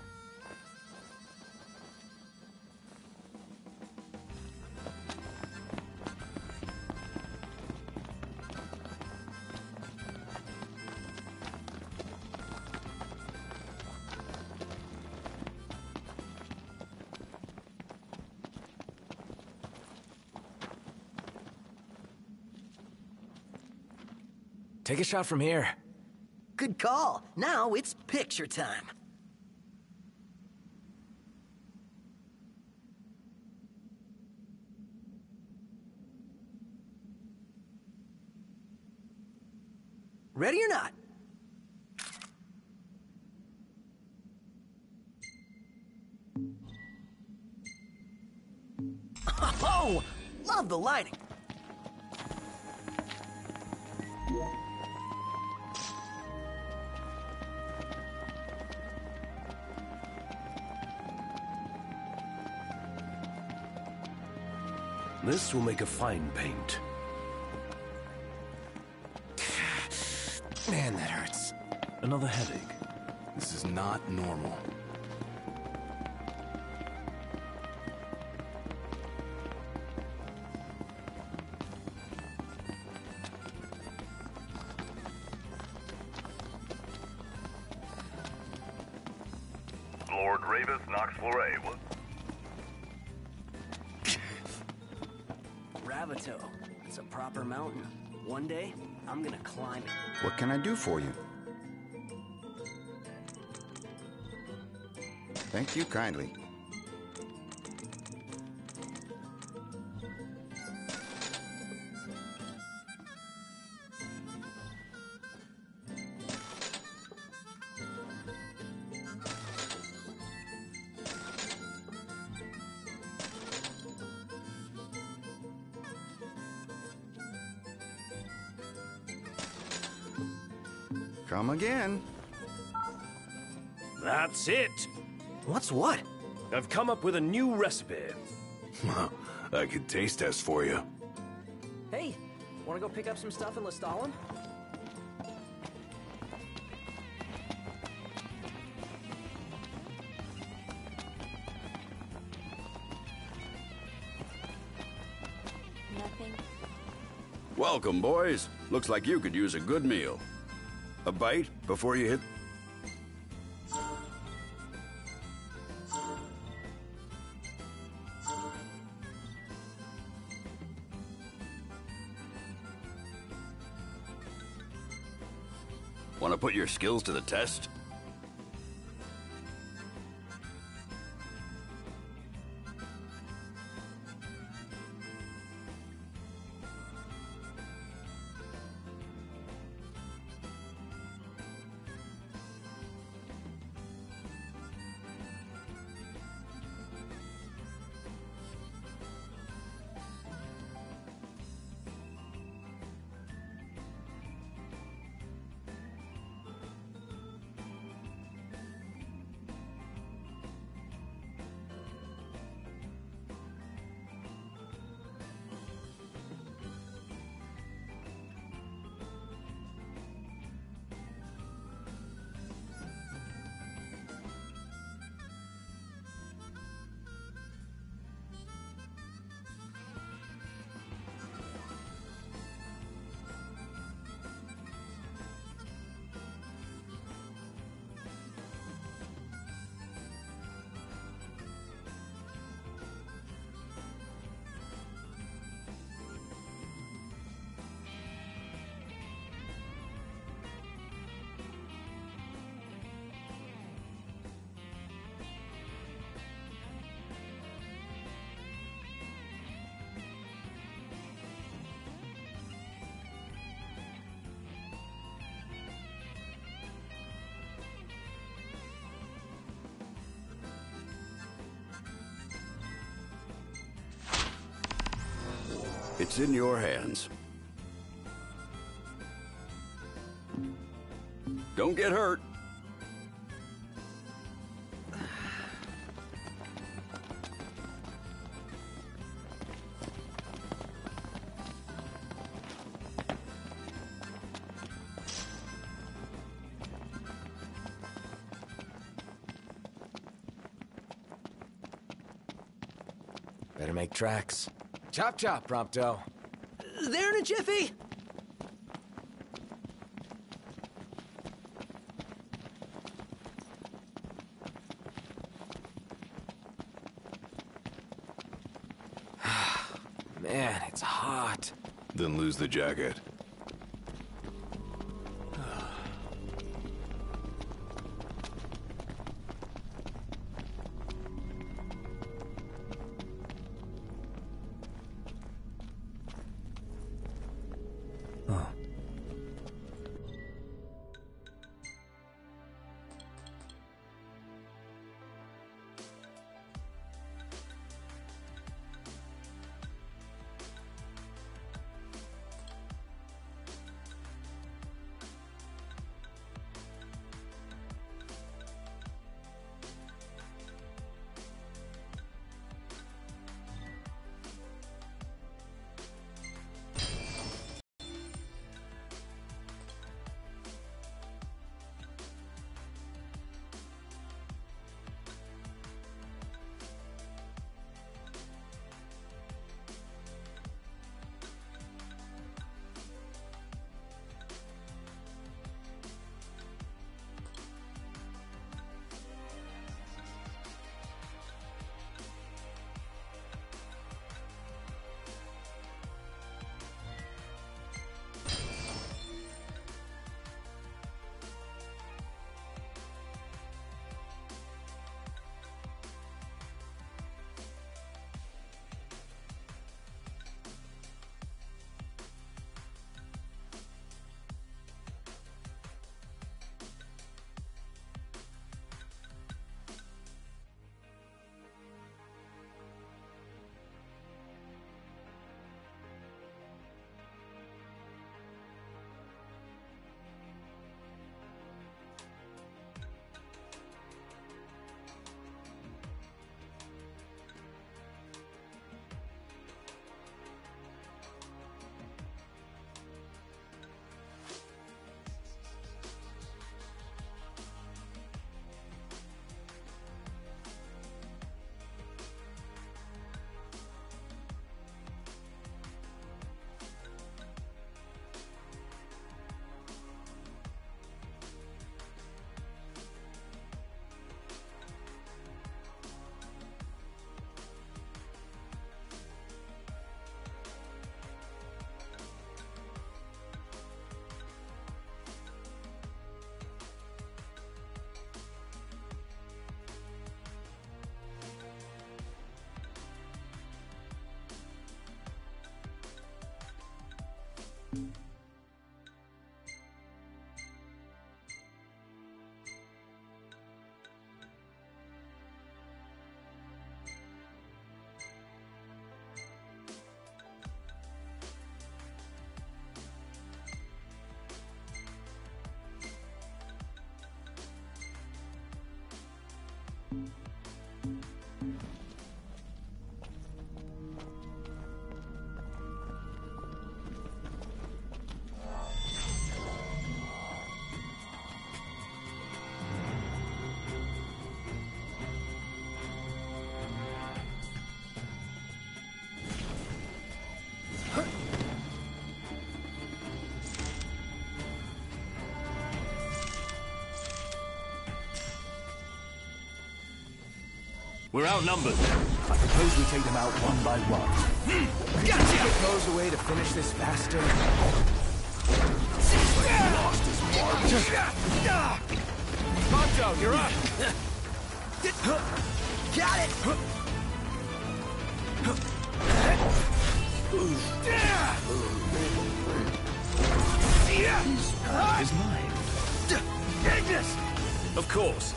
Take a shot from here. Good call. Now it's picture time. Ready or not? Oh, love the lighting. This will make a fine paint. Man, that hurts. Another headache. This is not normal. Lord Ravus Nox Fleury, what? Ravito. It's a proper mountain. One day, I'm gonna climb it. What can I do for you? Thank you kindly. Come again. That's it! What's what? I've come up with a new recipe. I could taste test for you. Hey, wanna go pick up some stuff in Lestalin? Nothing. Welcome, boys. Looks like you could use a good meal. A bite before you hit... Want to put your skills to the test? It's in your hands. Don't get hurt. Better make tracks. Chop chop, Prompto. There in a jiffy! Man, it's hot. Then lose the jacket. We're outnumbered. I propose we take them out one by one. Gotcha! Propose a way to finish this faster. Seems like he lost his mark. Poncho, you're up. Got it! His mind. Ignis! Of course.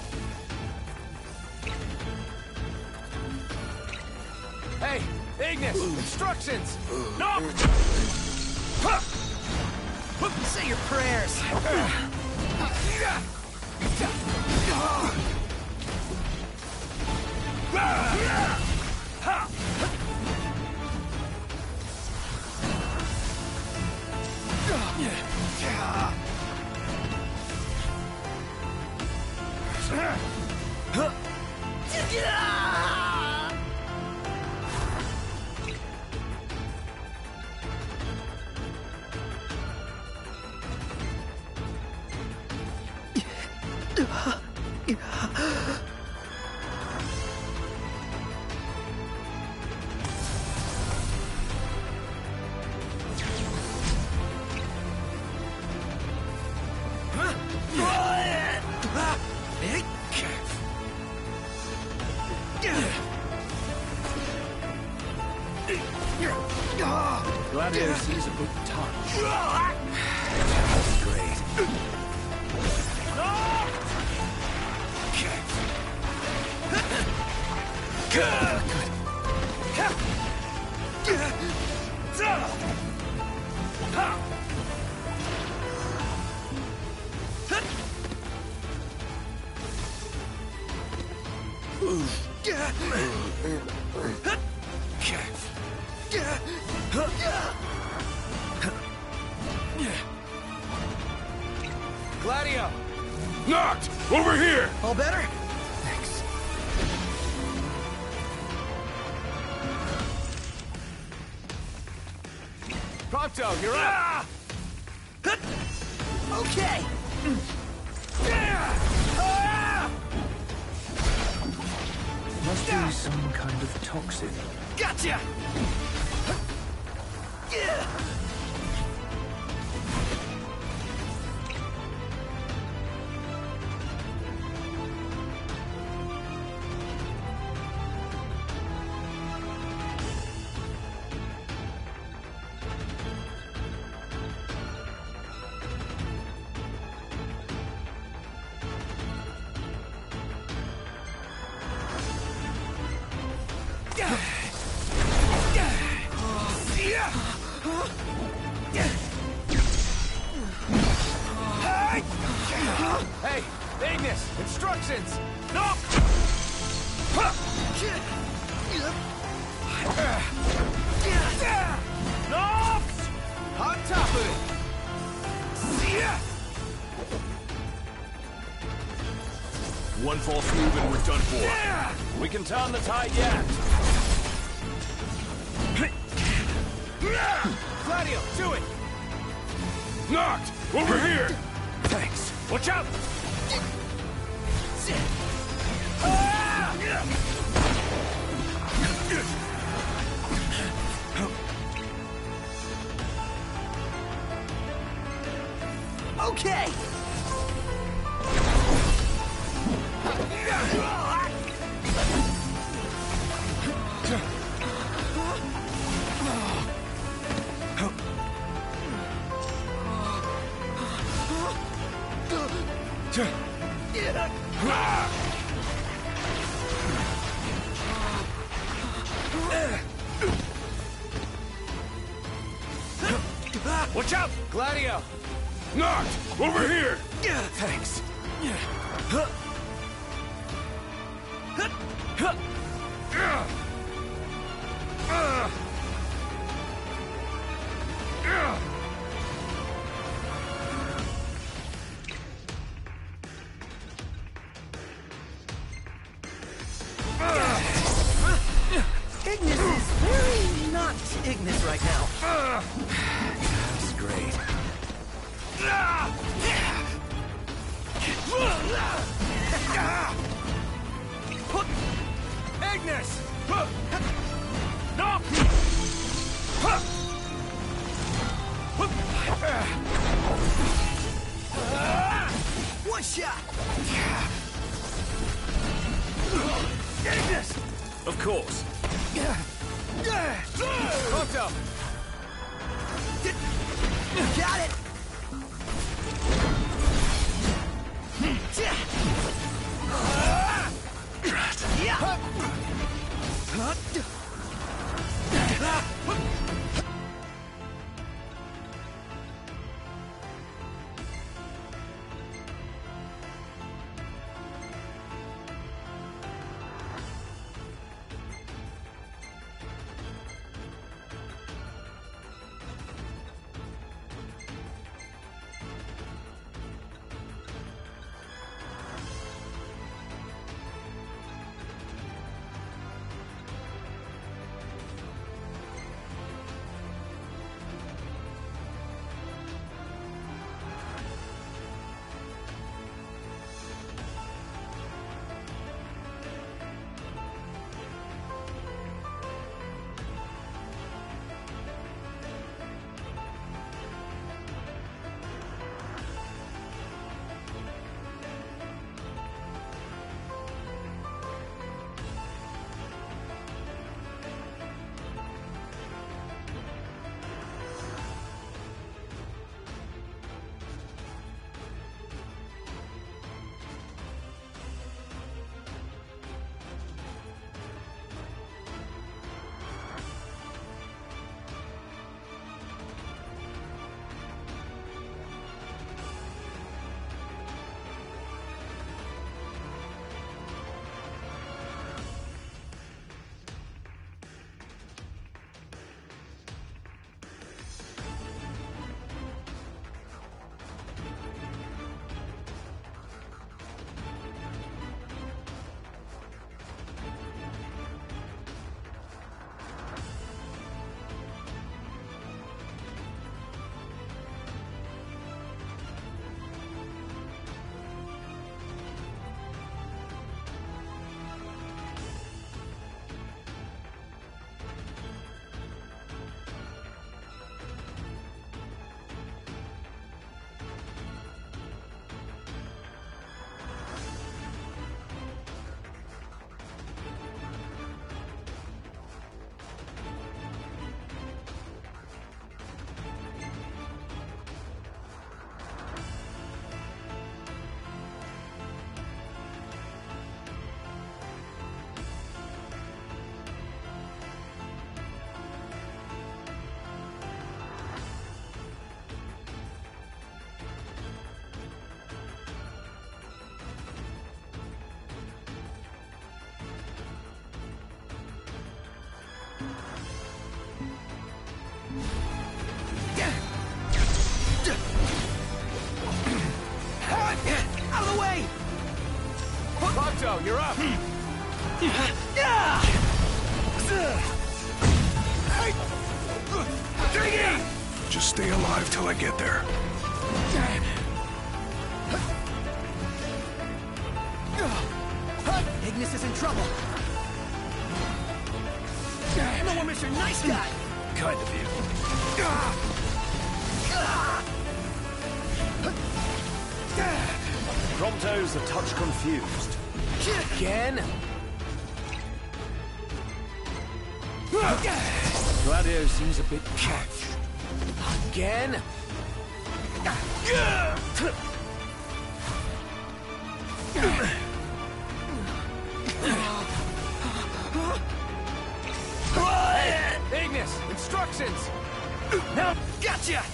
Hey, Ignis! Instructions! No! Say your prayers. Gladio sees a good touch. Great. Gladio! Knocked! Over here! All better? Thanks. Prompto, you're up! Okay! Must be some kind of toxin. Gotcha! Hey, Ignis! Instructions! No! Knocked! On top of it! One false move and we're done for. We can turn the tide yet. Gladio, do it! Knocked! Over here! Thanks. Watch out! Okay! Watch out! Gladio! Knocked! Over here! Thanks. Ignis is very not Ignis right now. That's great. Ignis! Knock! One shot! Ignis! Of course. Prompto! Got it! Out of the way! Prompto, you're up! Just stay alive till I get there. Ignis is in trouble. No more Mr. Nice Guy. Kind of you. Prompto's a touch confused. Again? Gladio seems a bit catched. Again? Hey, Ignis, instructions! Now, gotcha!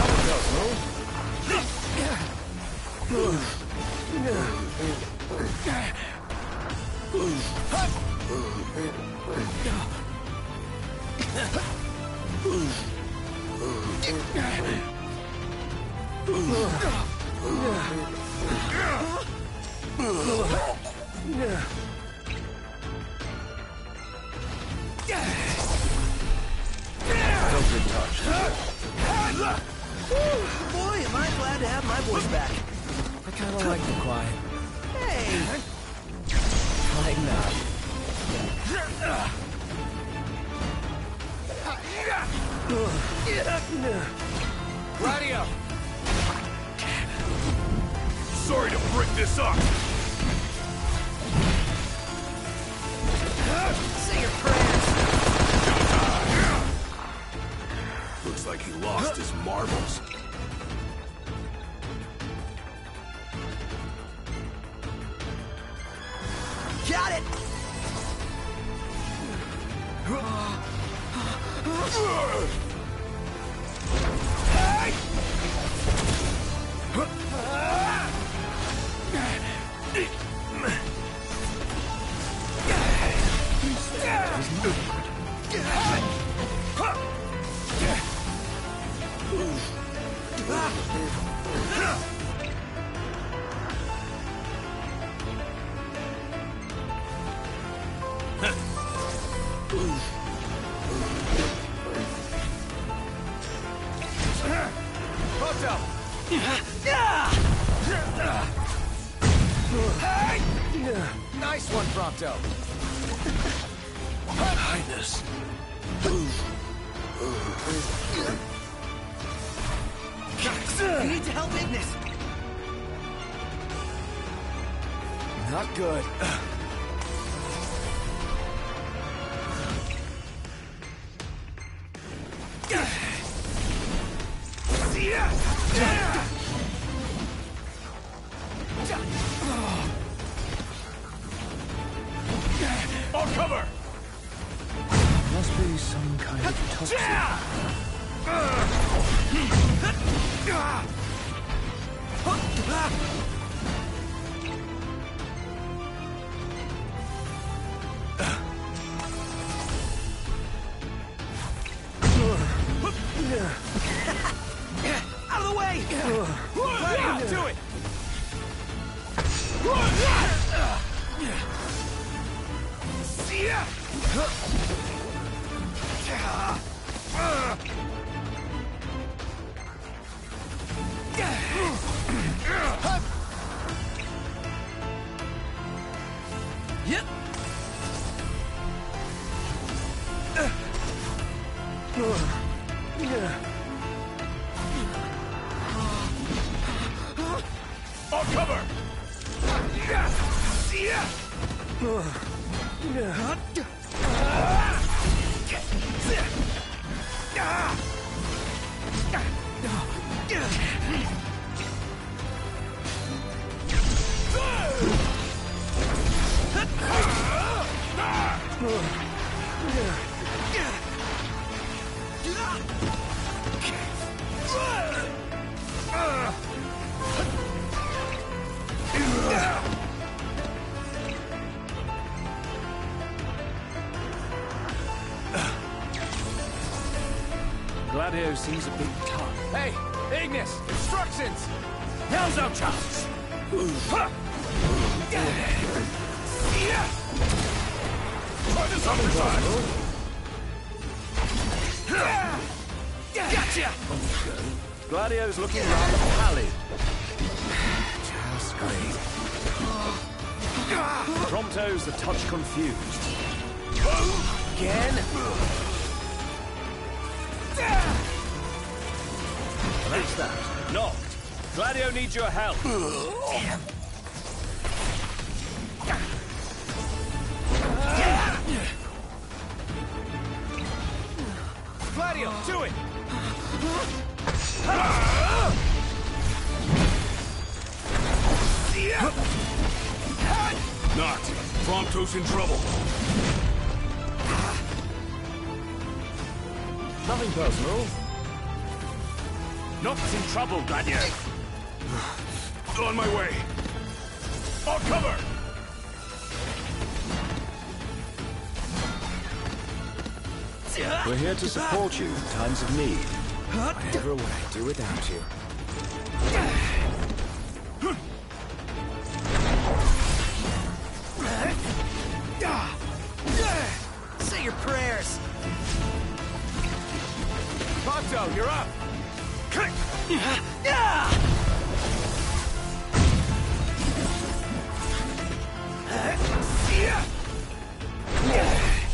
Boy, am I glad to have my voice back. I kinda like the quiet. Hey! Like not. Gladio! Sorry to break this up! Say your prayers! Looks like he lost his marbles. Got it! Nice one, Prompto. Highness. You need to help Ignis! Not good. I'll cover! Must be some kind of toxin. Out of the way! Gladio, do it! I'll cover! Gladio seems a bit tough. Hey, Ignis! Instructions! Now's our chance! Try this other side! Gotcha! Gladio's looking rather pallid. Just great. Prompto's a touch confused. Again? That's that. Knocked. Gladio needs your help. Damn. Gladio, do it! Knocked. Prompto's in trouble. Nothing personal. Nokt's in trouble, Gladio. On my way. I'll cover! We're here to support you in times of need. Whatever would I do without you? Say your prayers! Prompto, you're up!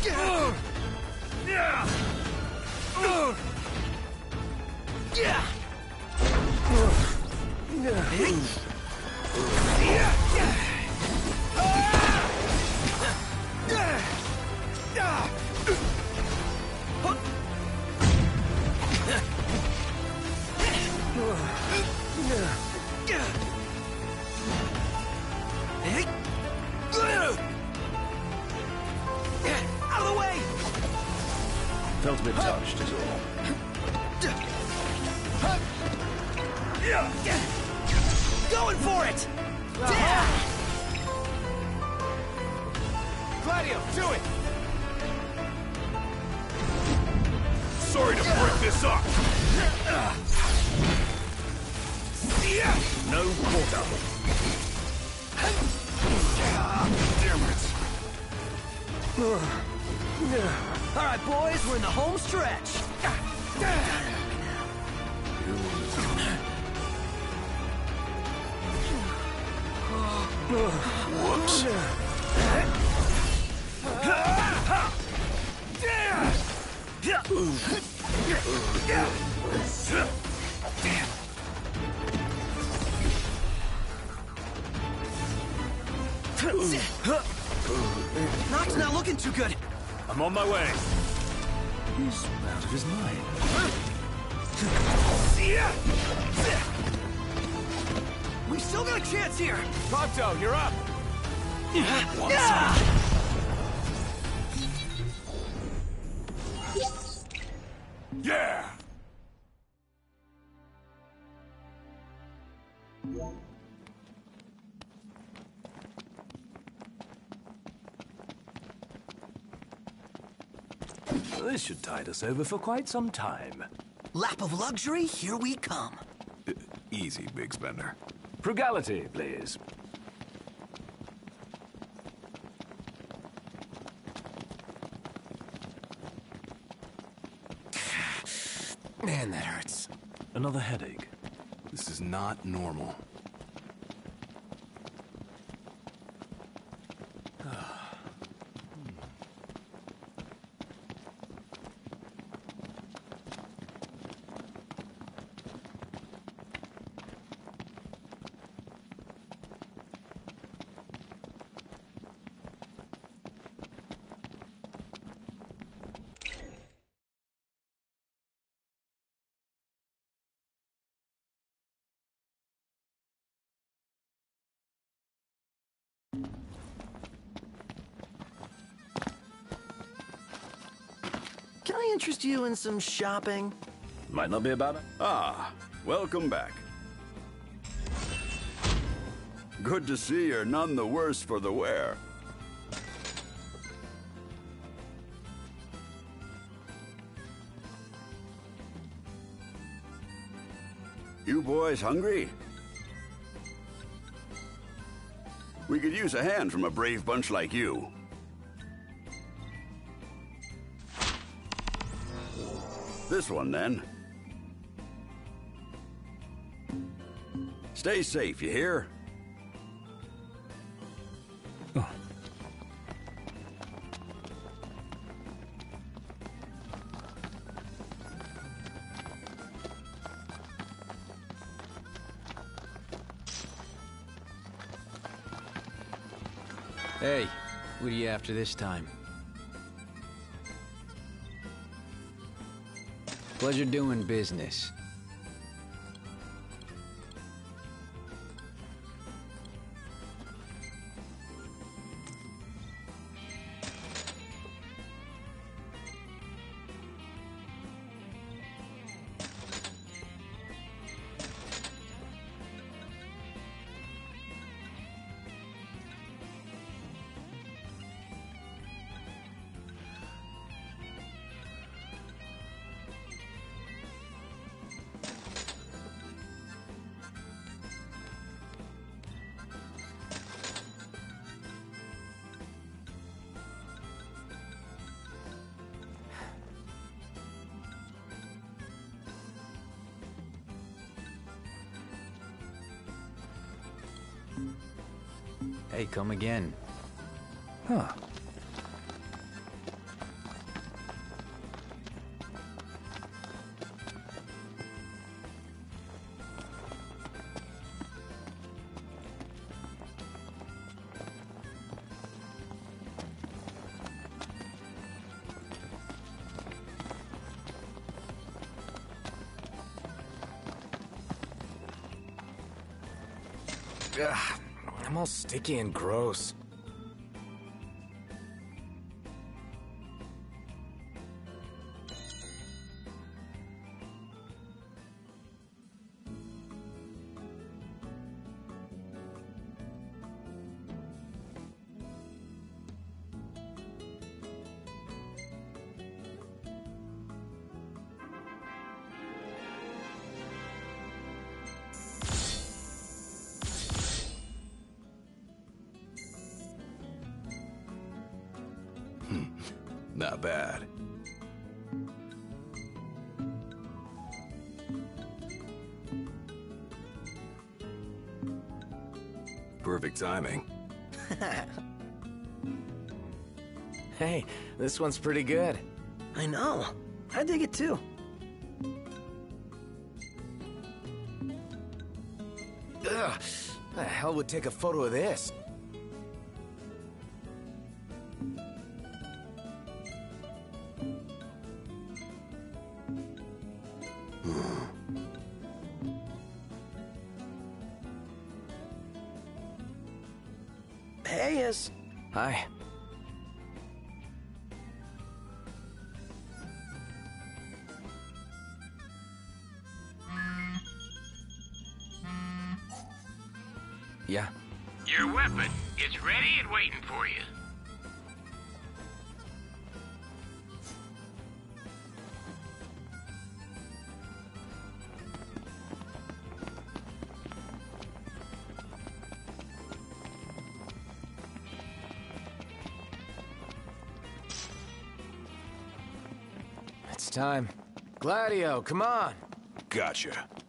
Out of the way! Felt a bit touched, is all. Going for it! Gladio, do it! Sorry to break this up! No quarter. Damn it! All right, boys, we're in the home stretch. Whoops. Nock's not looking too good. I'm on my way. He's out of his mind. We still got a chance here. Prompto, you're up. Yeah! This should tide us over for quite some time. Lap of luxury, here we come. Easy, Big Spender. Frugality, please. Man, that hurts. Another headache. This is not normal. Can I interest you in some shopping? Might not be about it. Ah, welcome back. Good to see you're none the worse for the wear. You boys hungry? We could use a hand from a brave bunch like you. This one, then. Stay safe, you hear? Hey, what are you after this time? Pleasure doing business. Hey, come again. Huh. Ugh, I'm all sticky and gross. Not bad. Perfect timing. Hey, this one's pretty good. I know. I dig it too. Ugh, the hell would take a photo of this? Hey, Is. Hi. Yeah. Your weapon. It's ready and waiting for you. It's time. Gladio, come on! Gotcha.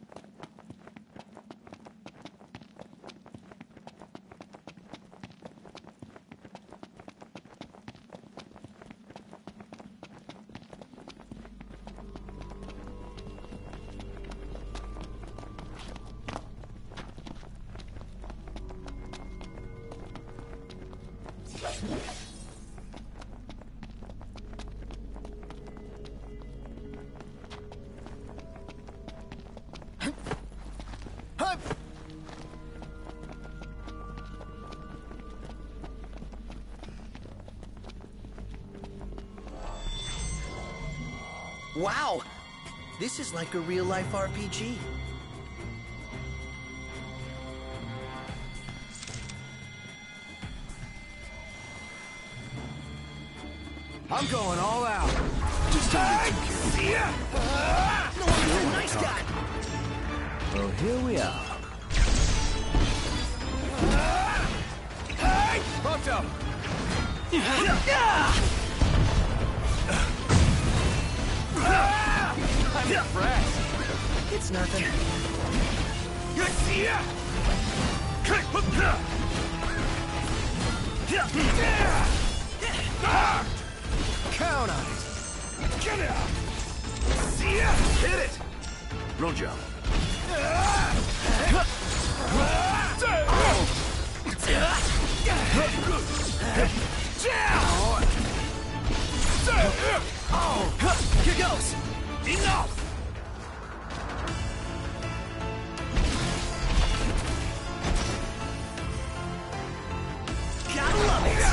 Wow! This is like a real-life RPG. I'm going all out. Just don't get too careful. No, I'm a nice guy. Well, here we are. Pronto! I'm impressed. It's nothing. Count on it. Get it! Hit it! Roger. Here goes. Enough! Gotta love it.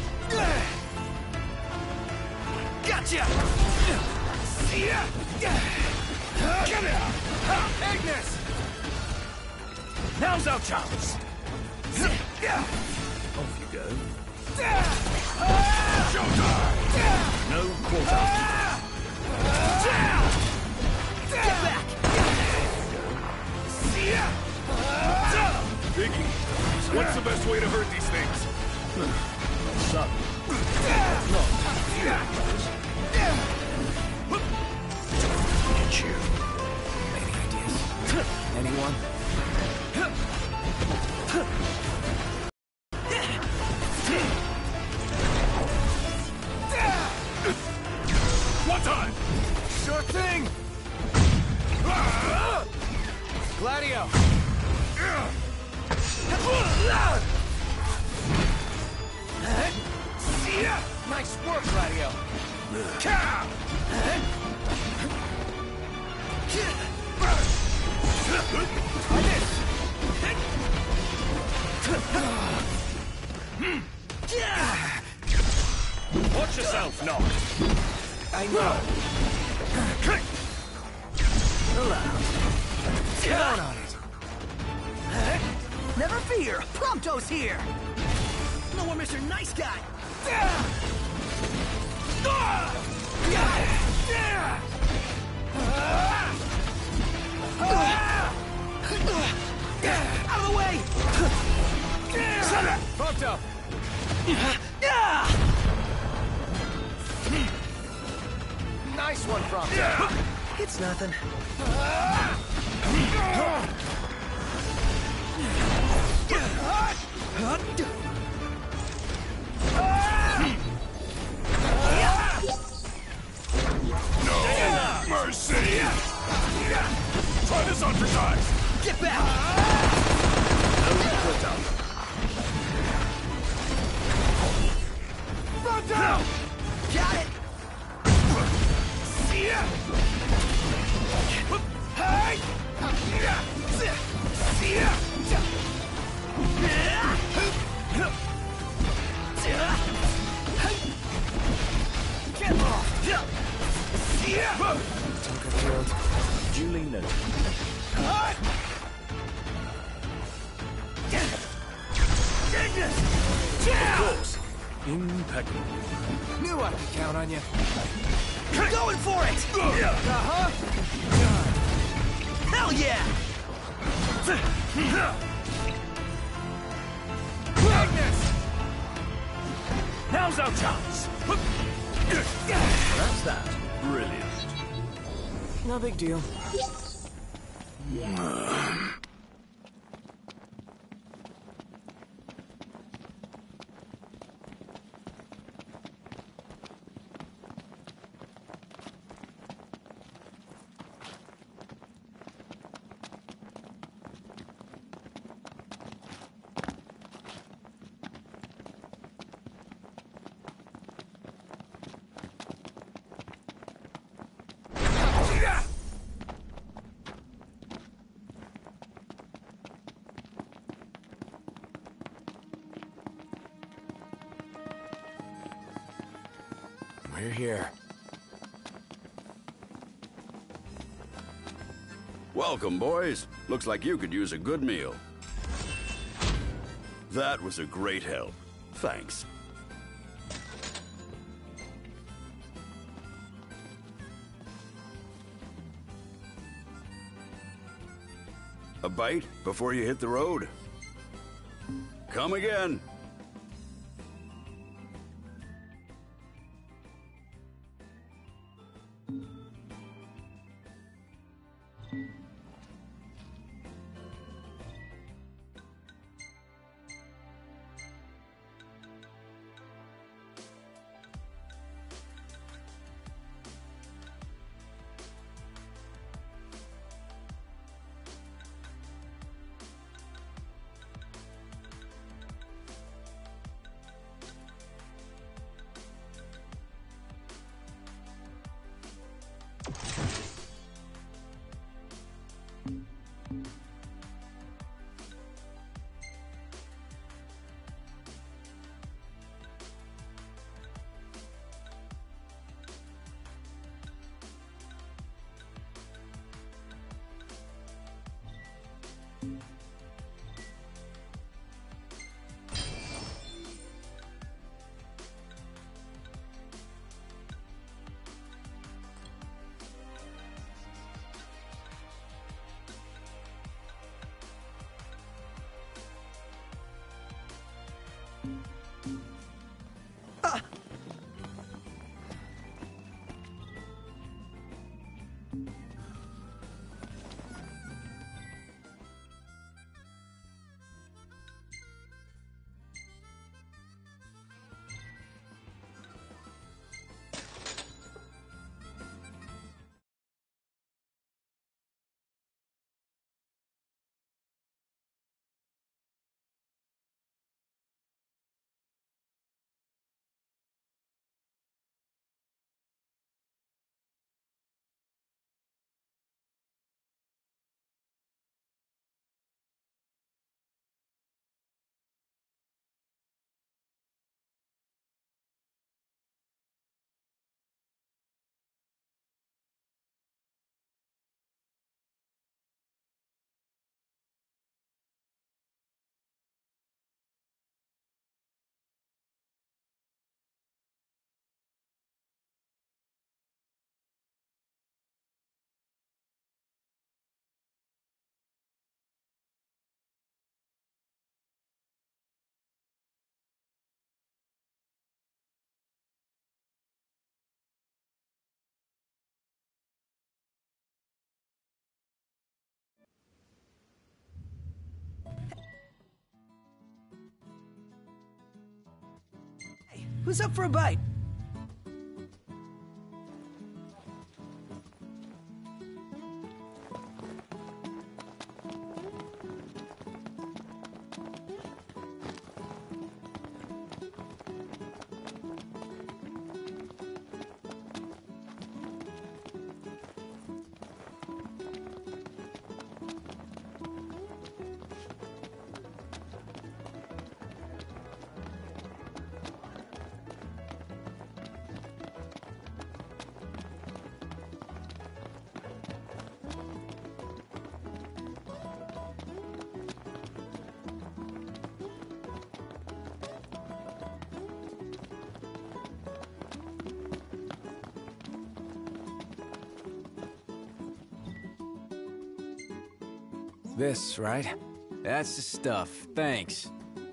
Gotcha. Get it! Ignis! Now's our chance! Off you go. Showtime! No quarter. Get back. Biggie, what's the best way to hurt these things? Suck. Get you. Any ideas? Anyone? One time! Sure thing! Gladio! Nice work, Gladio! if not. I know. Count on it. Never fear, Prompto's here. No more Mr. Nice Guy. Out of the way! Prompto! Nice one, Prompto. It's nothing. No mercy! Try this on for size! Get back! Front down! Got it! See ya! Hey! See ya! Get off! See ya! Tinker killed. Duly noted. Of course. Impeccable. Knew I could count on you. Going for it! Uh-huh. Hell yeah! Magnus! Now's our chance. That's that. Brilliant. No big deal. We're here. Welcome, boys. Looks like you could use a good meal. That was a great help. Thanks. A bite before you hit the road? Come again. Who's up for a bite? This, right? That's the stuff. Thanks.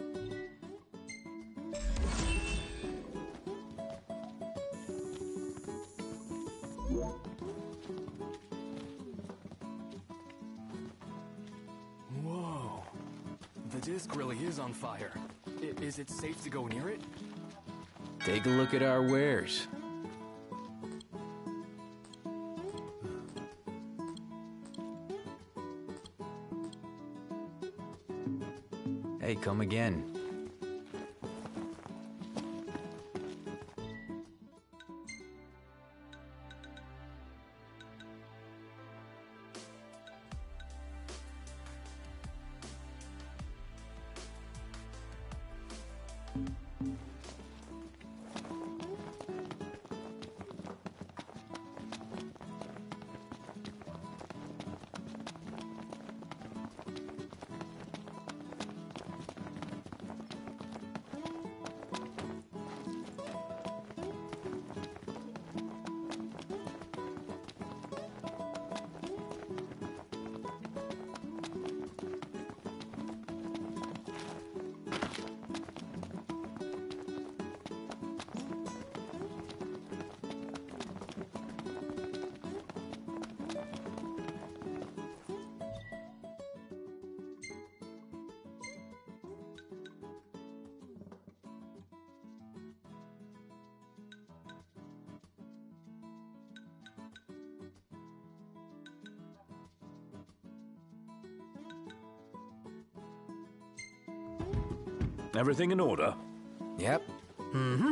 Whoa. The disc really is on fire. Is it safe to go near it? Take a look at our wares. Hey, come again. Everything in order? Yep. Mm-hmm.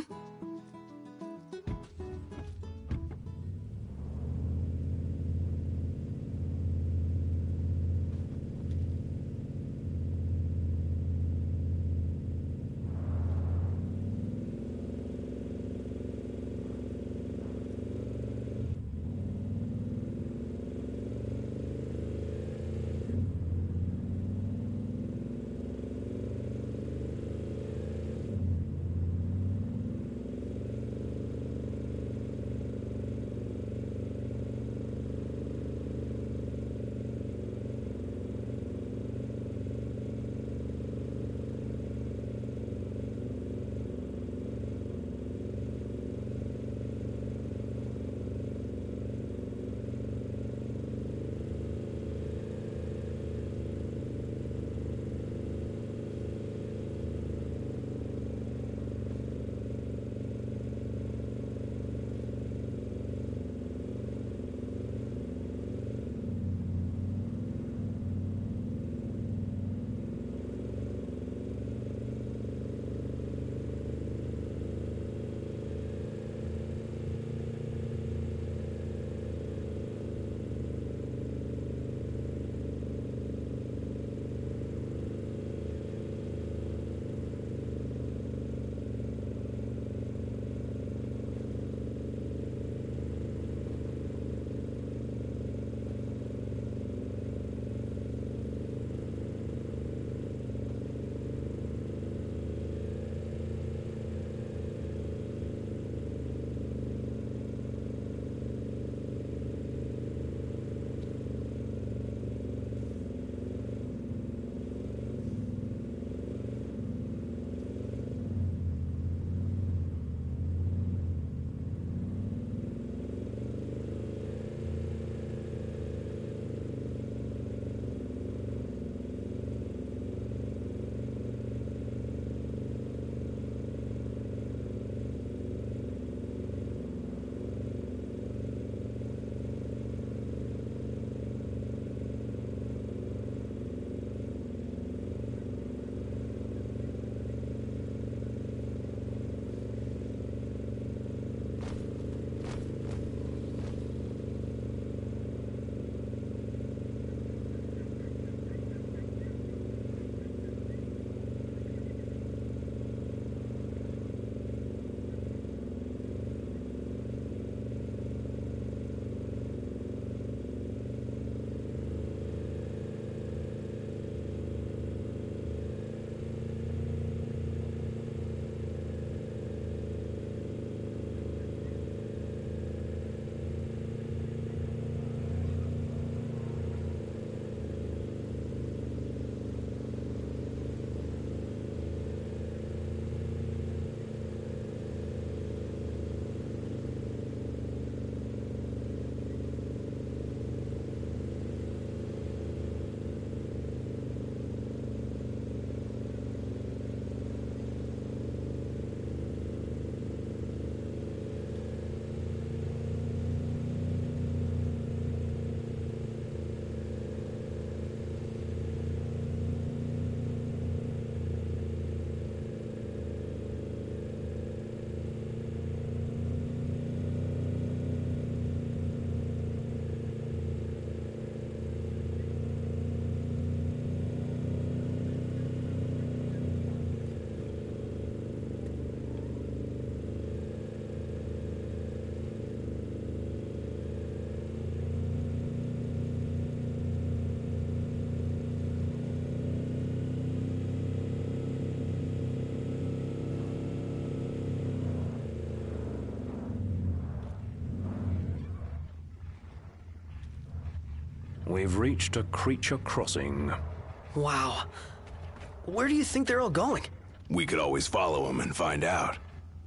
We've reached a creature crossing. Wow. Where do you think they're all going? We could always follow them and find out.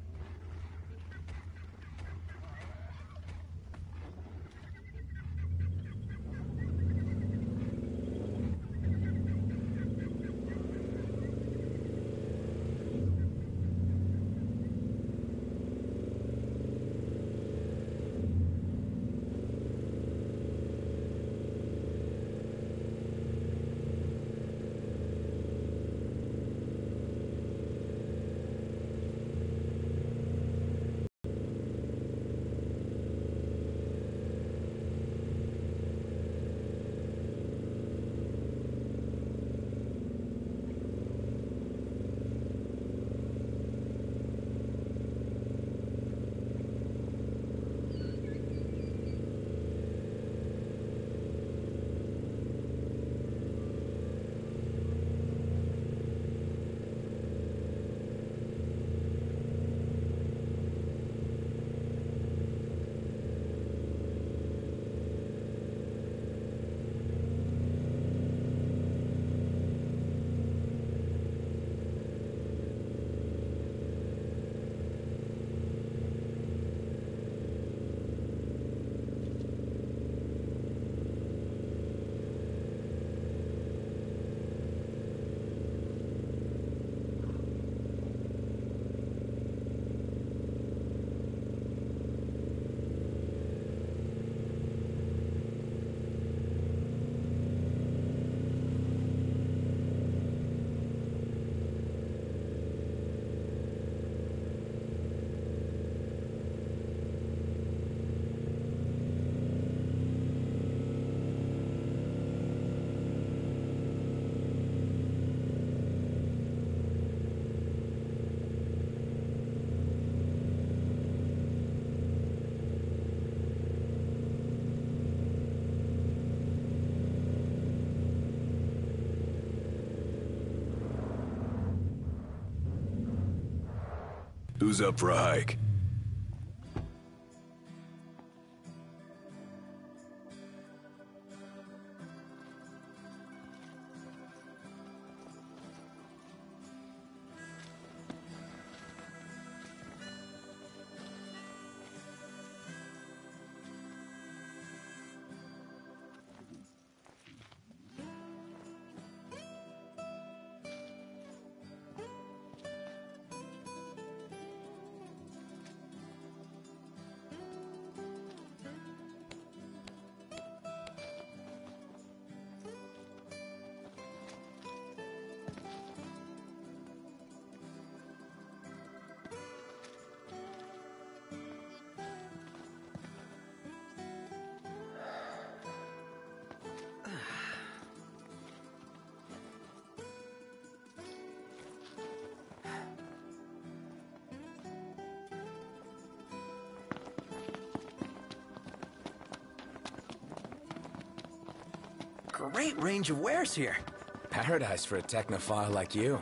Who's up for a hike? Great range of wares here. Paradise for a technophile like you.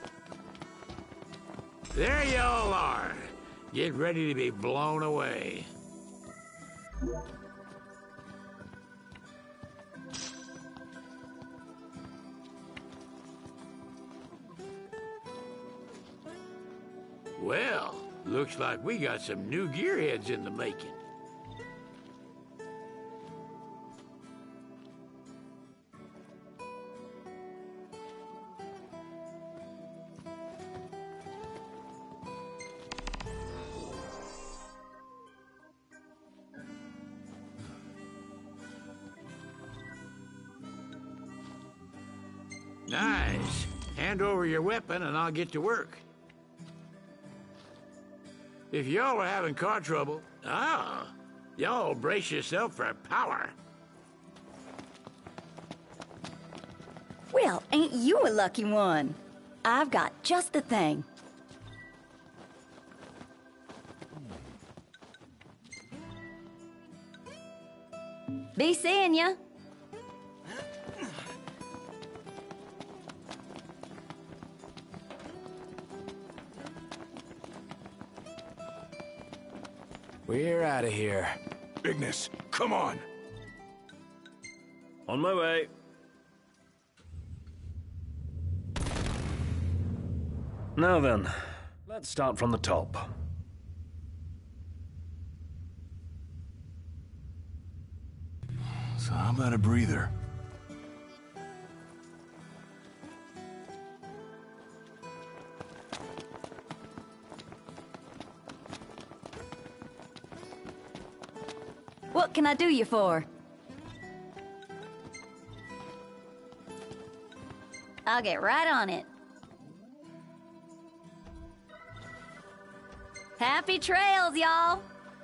There you all are. Get ready to be blown away. Well, looks like we got some new gearheads in the making. Nice. Hand over your weapon and I'll get to work. If y'all are having car trouble, y'all brace yourself for power. Well, ain't you a lucky one? I've got just the thing. Be seeing ya. We're out of here. Ignis, come on! On my way. Now then, let's start from the top. So how about a breather? What can I do you for? I'll get right on it. Happy trails, y'all!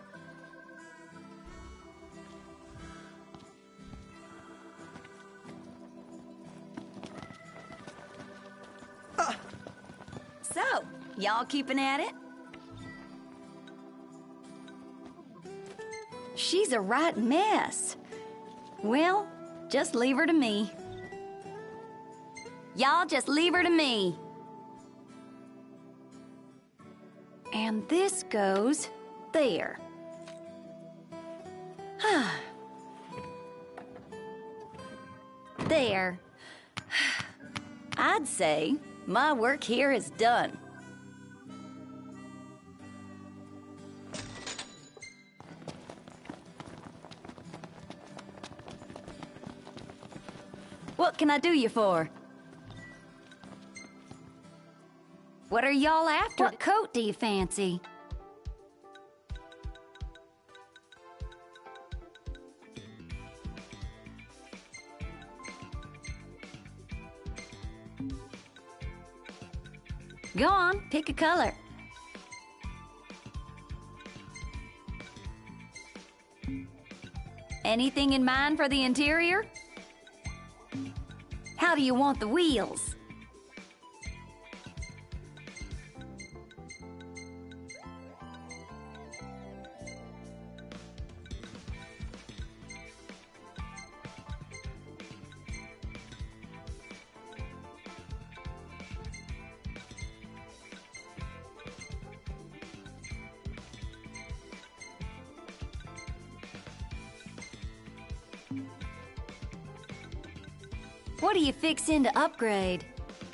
So, y'all keeping at it? She's a right mess. Well, just leave her to me. Y'all just leave her to me. And this goes there. There. I'd say my work here is done. What can I do you for? What are y'all after? What coat do you fancy? Go on, pick a color. Anything in mind for the interior? How do you want the wheels? What are you fixing to upgrade?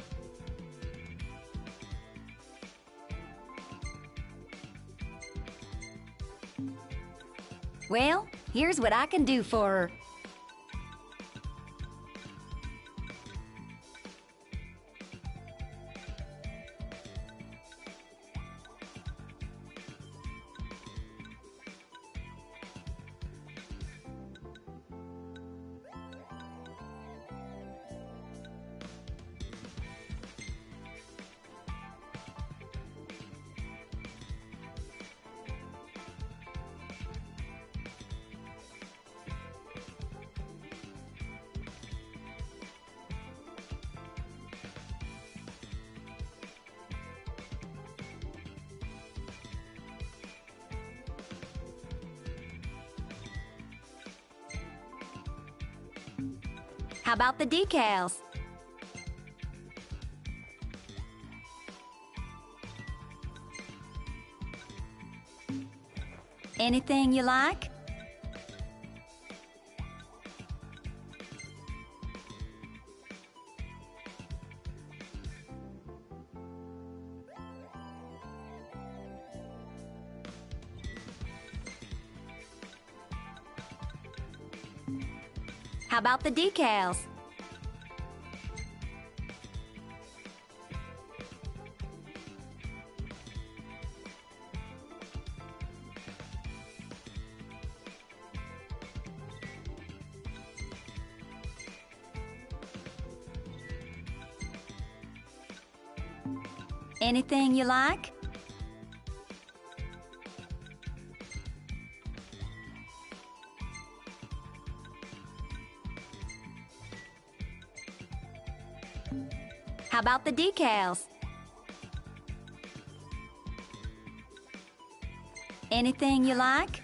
Well, here's what I can do for her. How about the decals? Anything you like? How about the decals? Anything you like? How about the decals? Anything you like?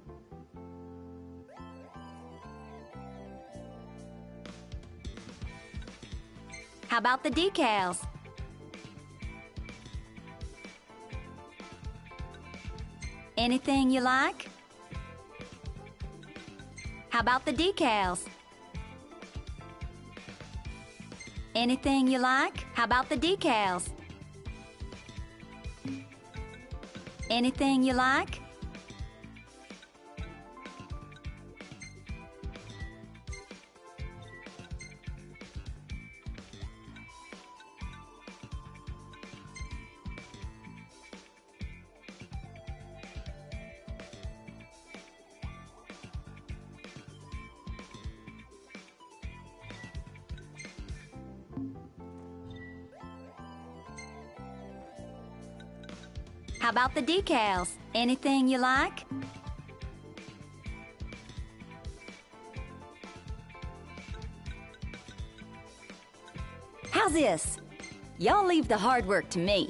How about the decals? Anything you like? How about the decals? Anything you like? How about the decals? Anything you like? How about the decals? Anything you like? How's this? Y'all leave the hard work to me.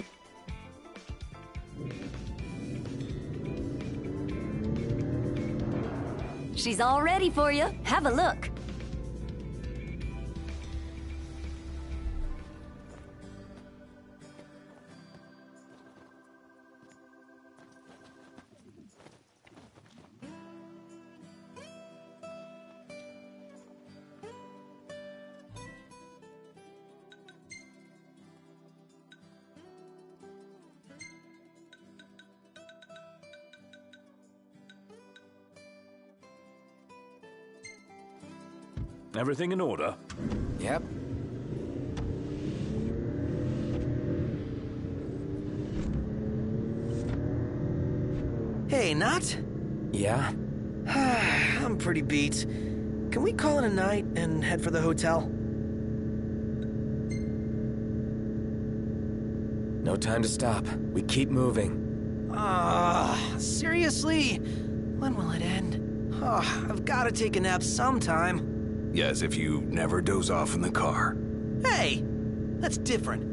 She's all ready for you. Have a look. Everything in order? Yep. Hey, Not? Yeah? I'm pretty beat. Can we call it a night and head for the hotel? No time to stop. We keep moving. Seriously? When will it end? I've got to take a nap sometime. Yes, if you never doze off in the car. Hey, that's different.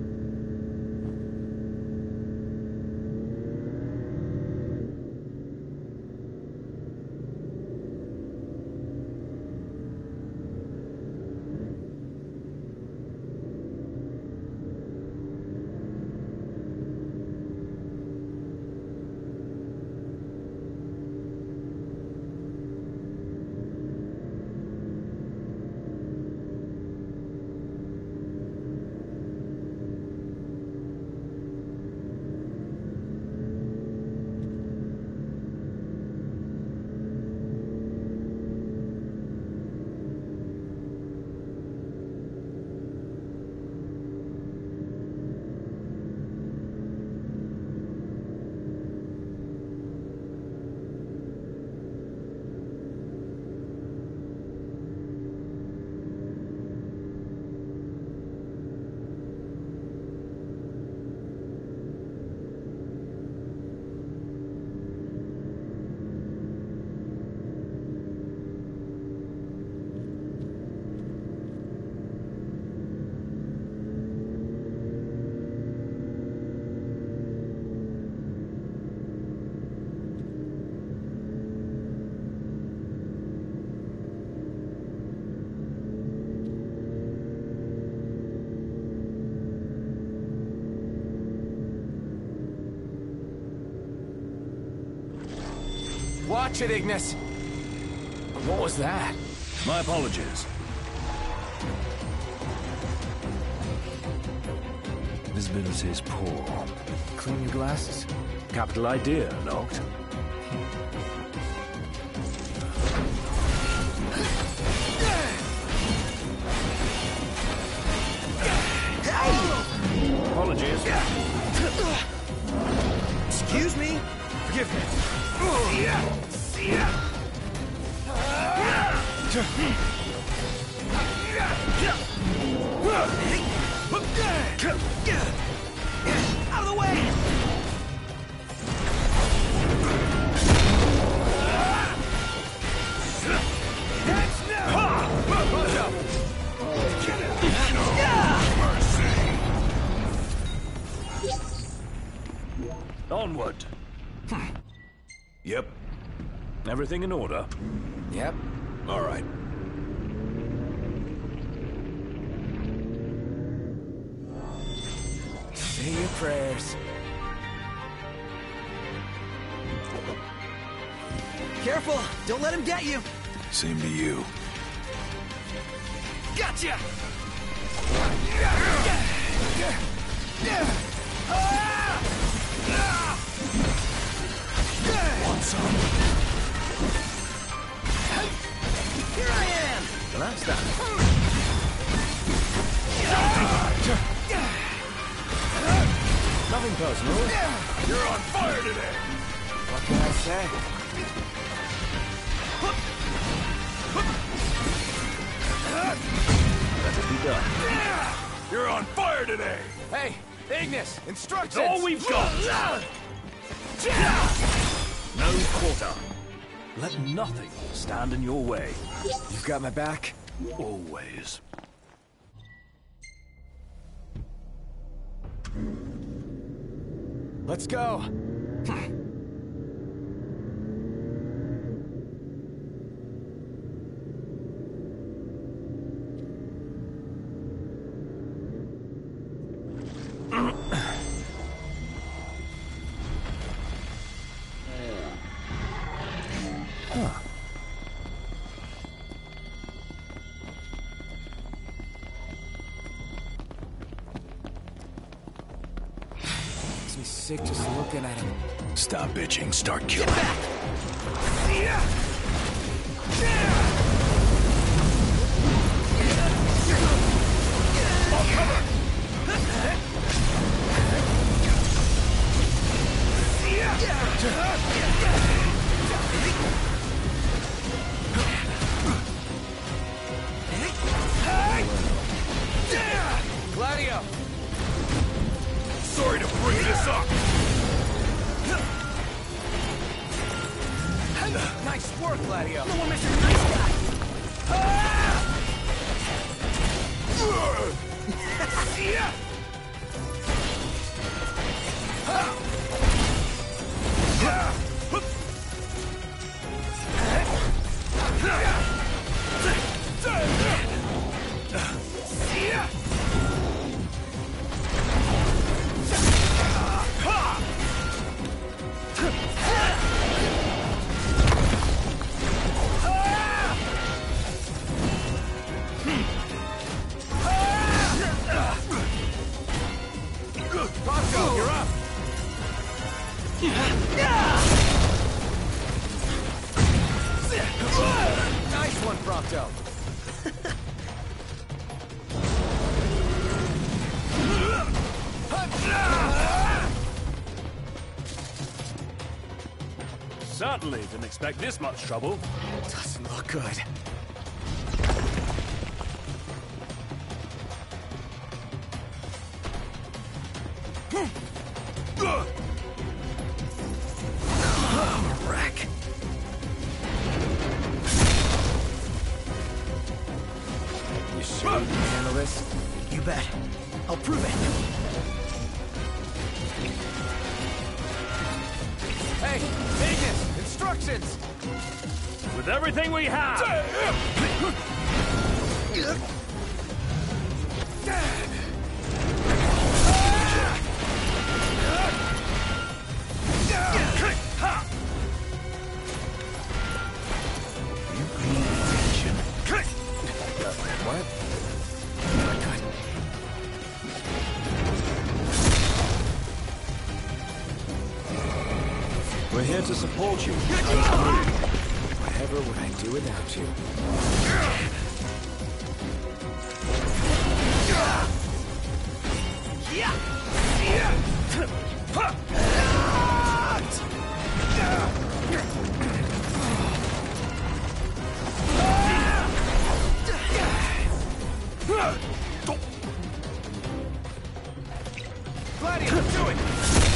Watch it, Ignis! What was that? My apologies. Visibility is poor. Clean your glasses. Capital idea, Noct. Apologies. Excuse me? Forgive me. Out of the way! Onward. Yep. Everything in order? Yep. All right. Say your prayers. Careful! Don't let him get you! Same to you. Gotcha! Want some? Here I am! Last time. Nothing personal. You're on fire today! What can I say? Let it be done. You're on fire today! Hey, Ignis, instructions! It's all we've got! No quarter. Let nothing stand in your way. You've got my back? Always. Let's go! Makes me sick just looking at him. Stop bitching, start killing. Gladio! Sorry to bring this up. Nice work, Gladio! No one misses a nice guy! Bosco, you're up! Nice one, Prompto! Certainly didn't expect this much trouble. Doesn't look good. Wreck. You sure you can handle this? You bet. I'll prove it. Hey, Ignis, instructions! With everything we have! What? We're here to support you. Whatever would I do without you? Gladio, do it!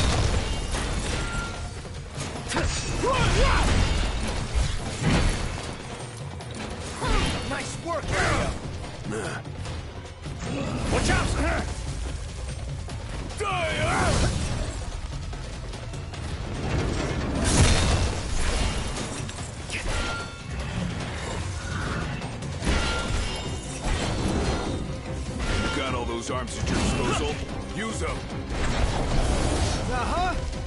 Nice work, Gladio! Watch out! You got all those arms at your disposal? Use them. Uh-huh!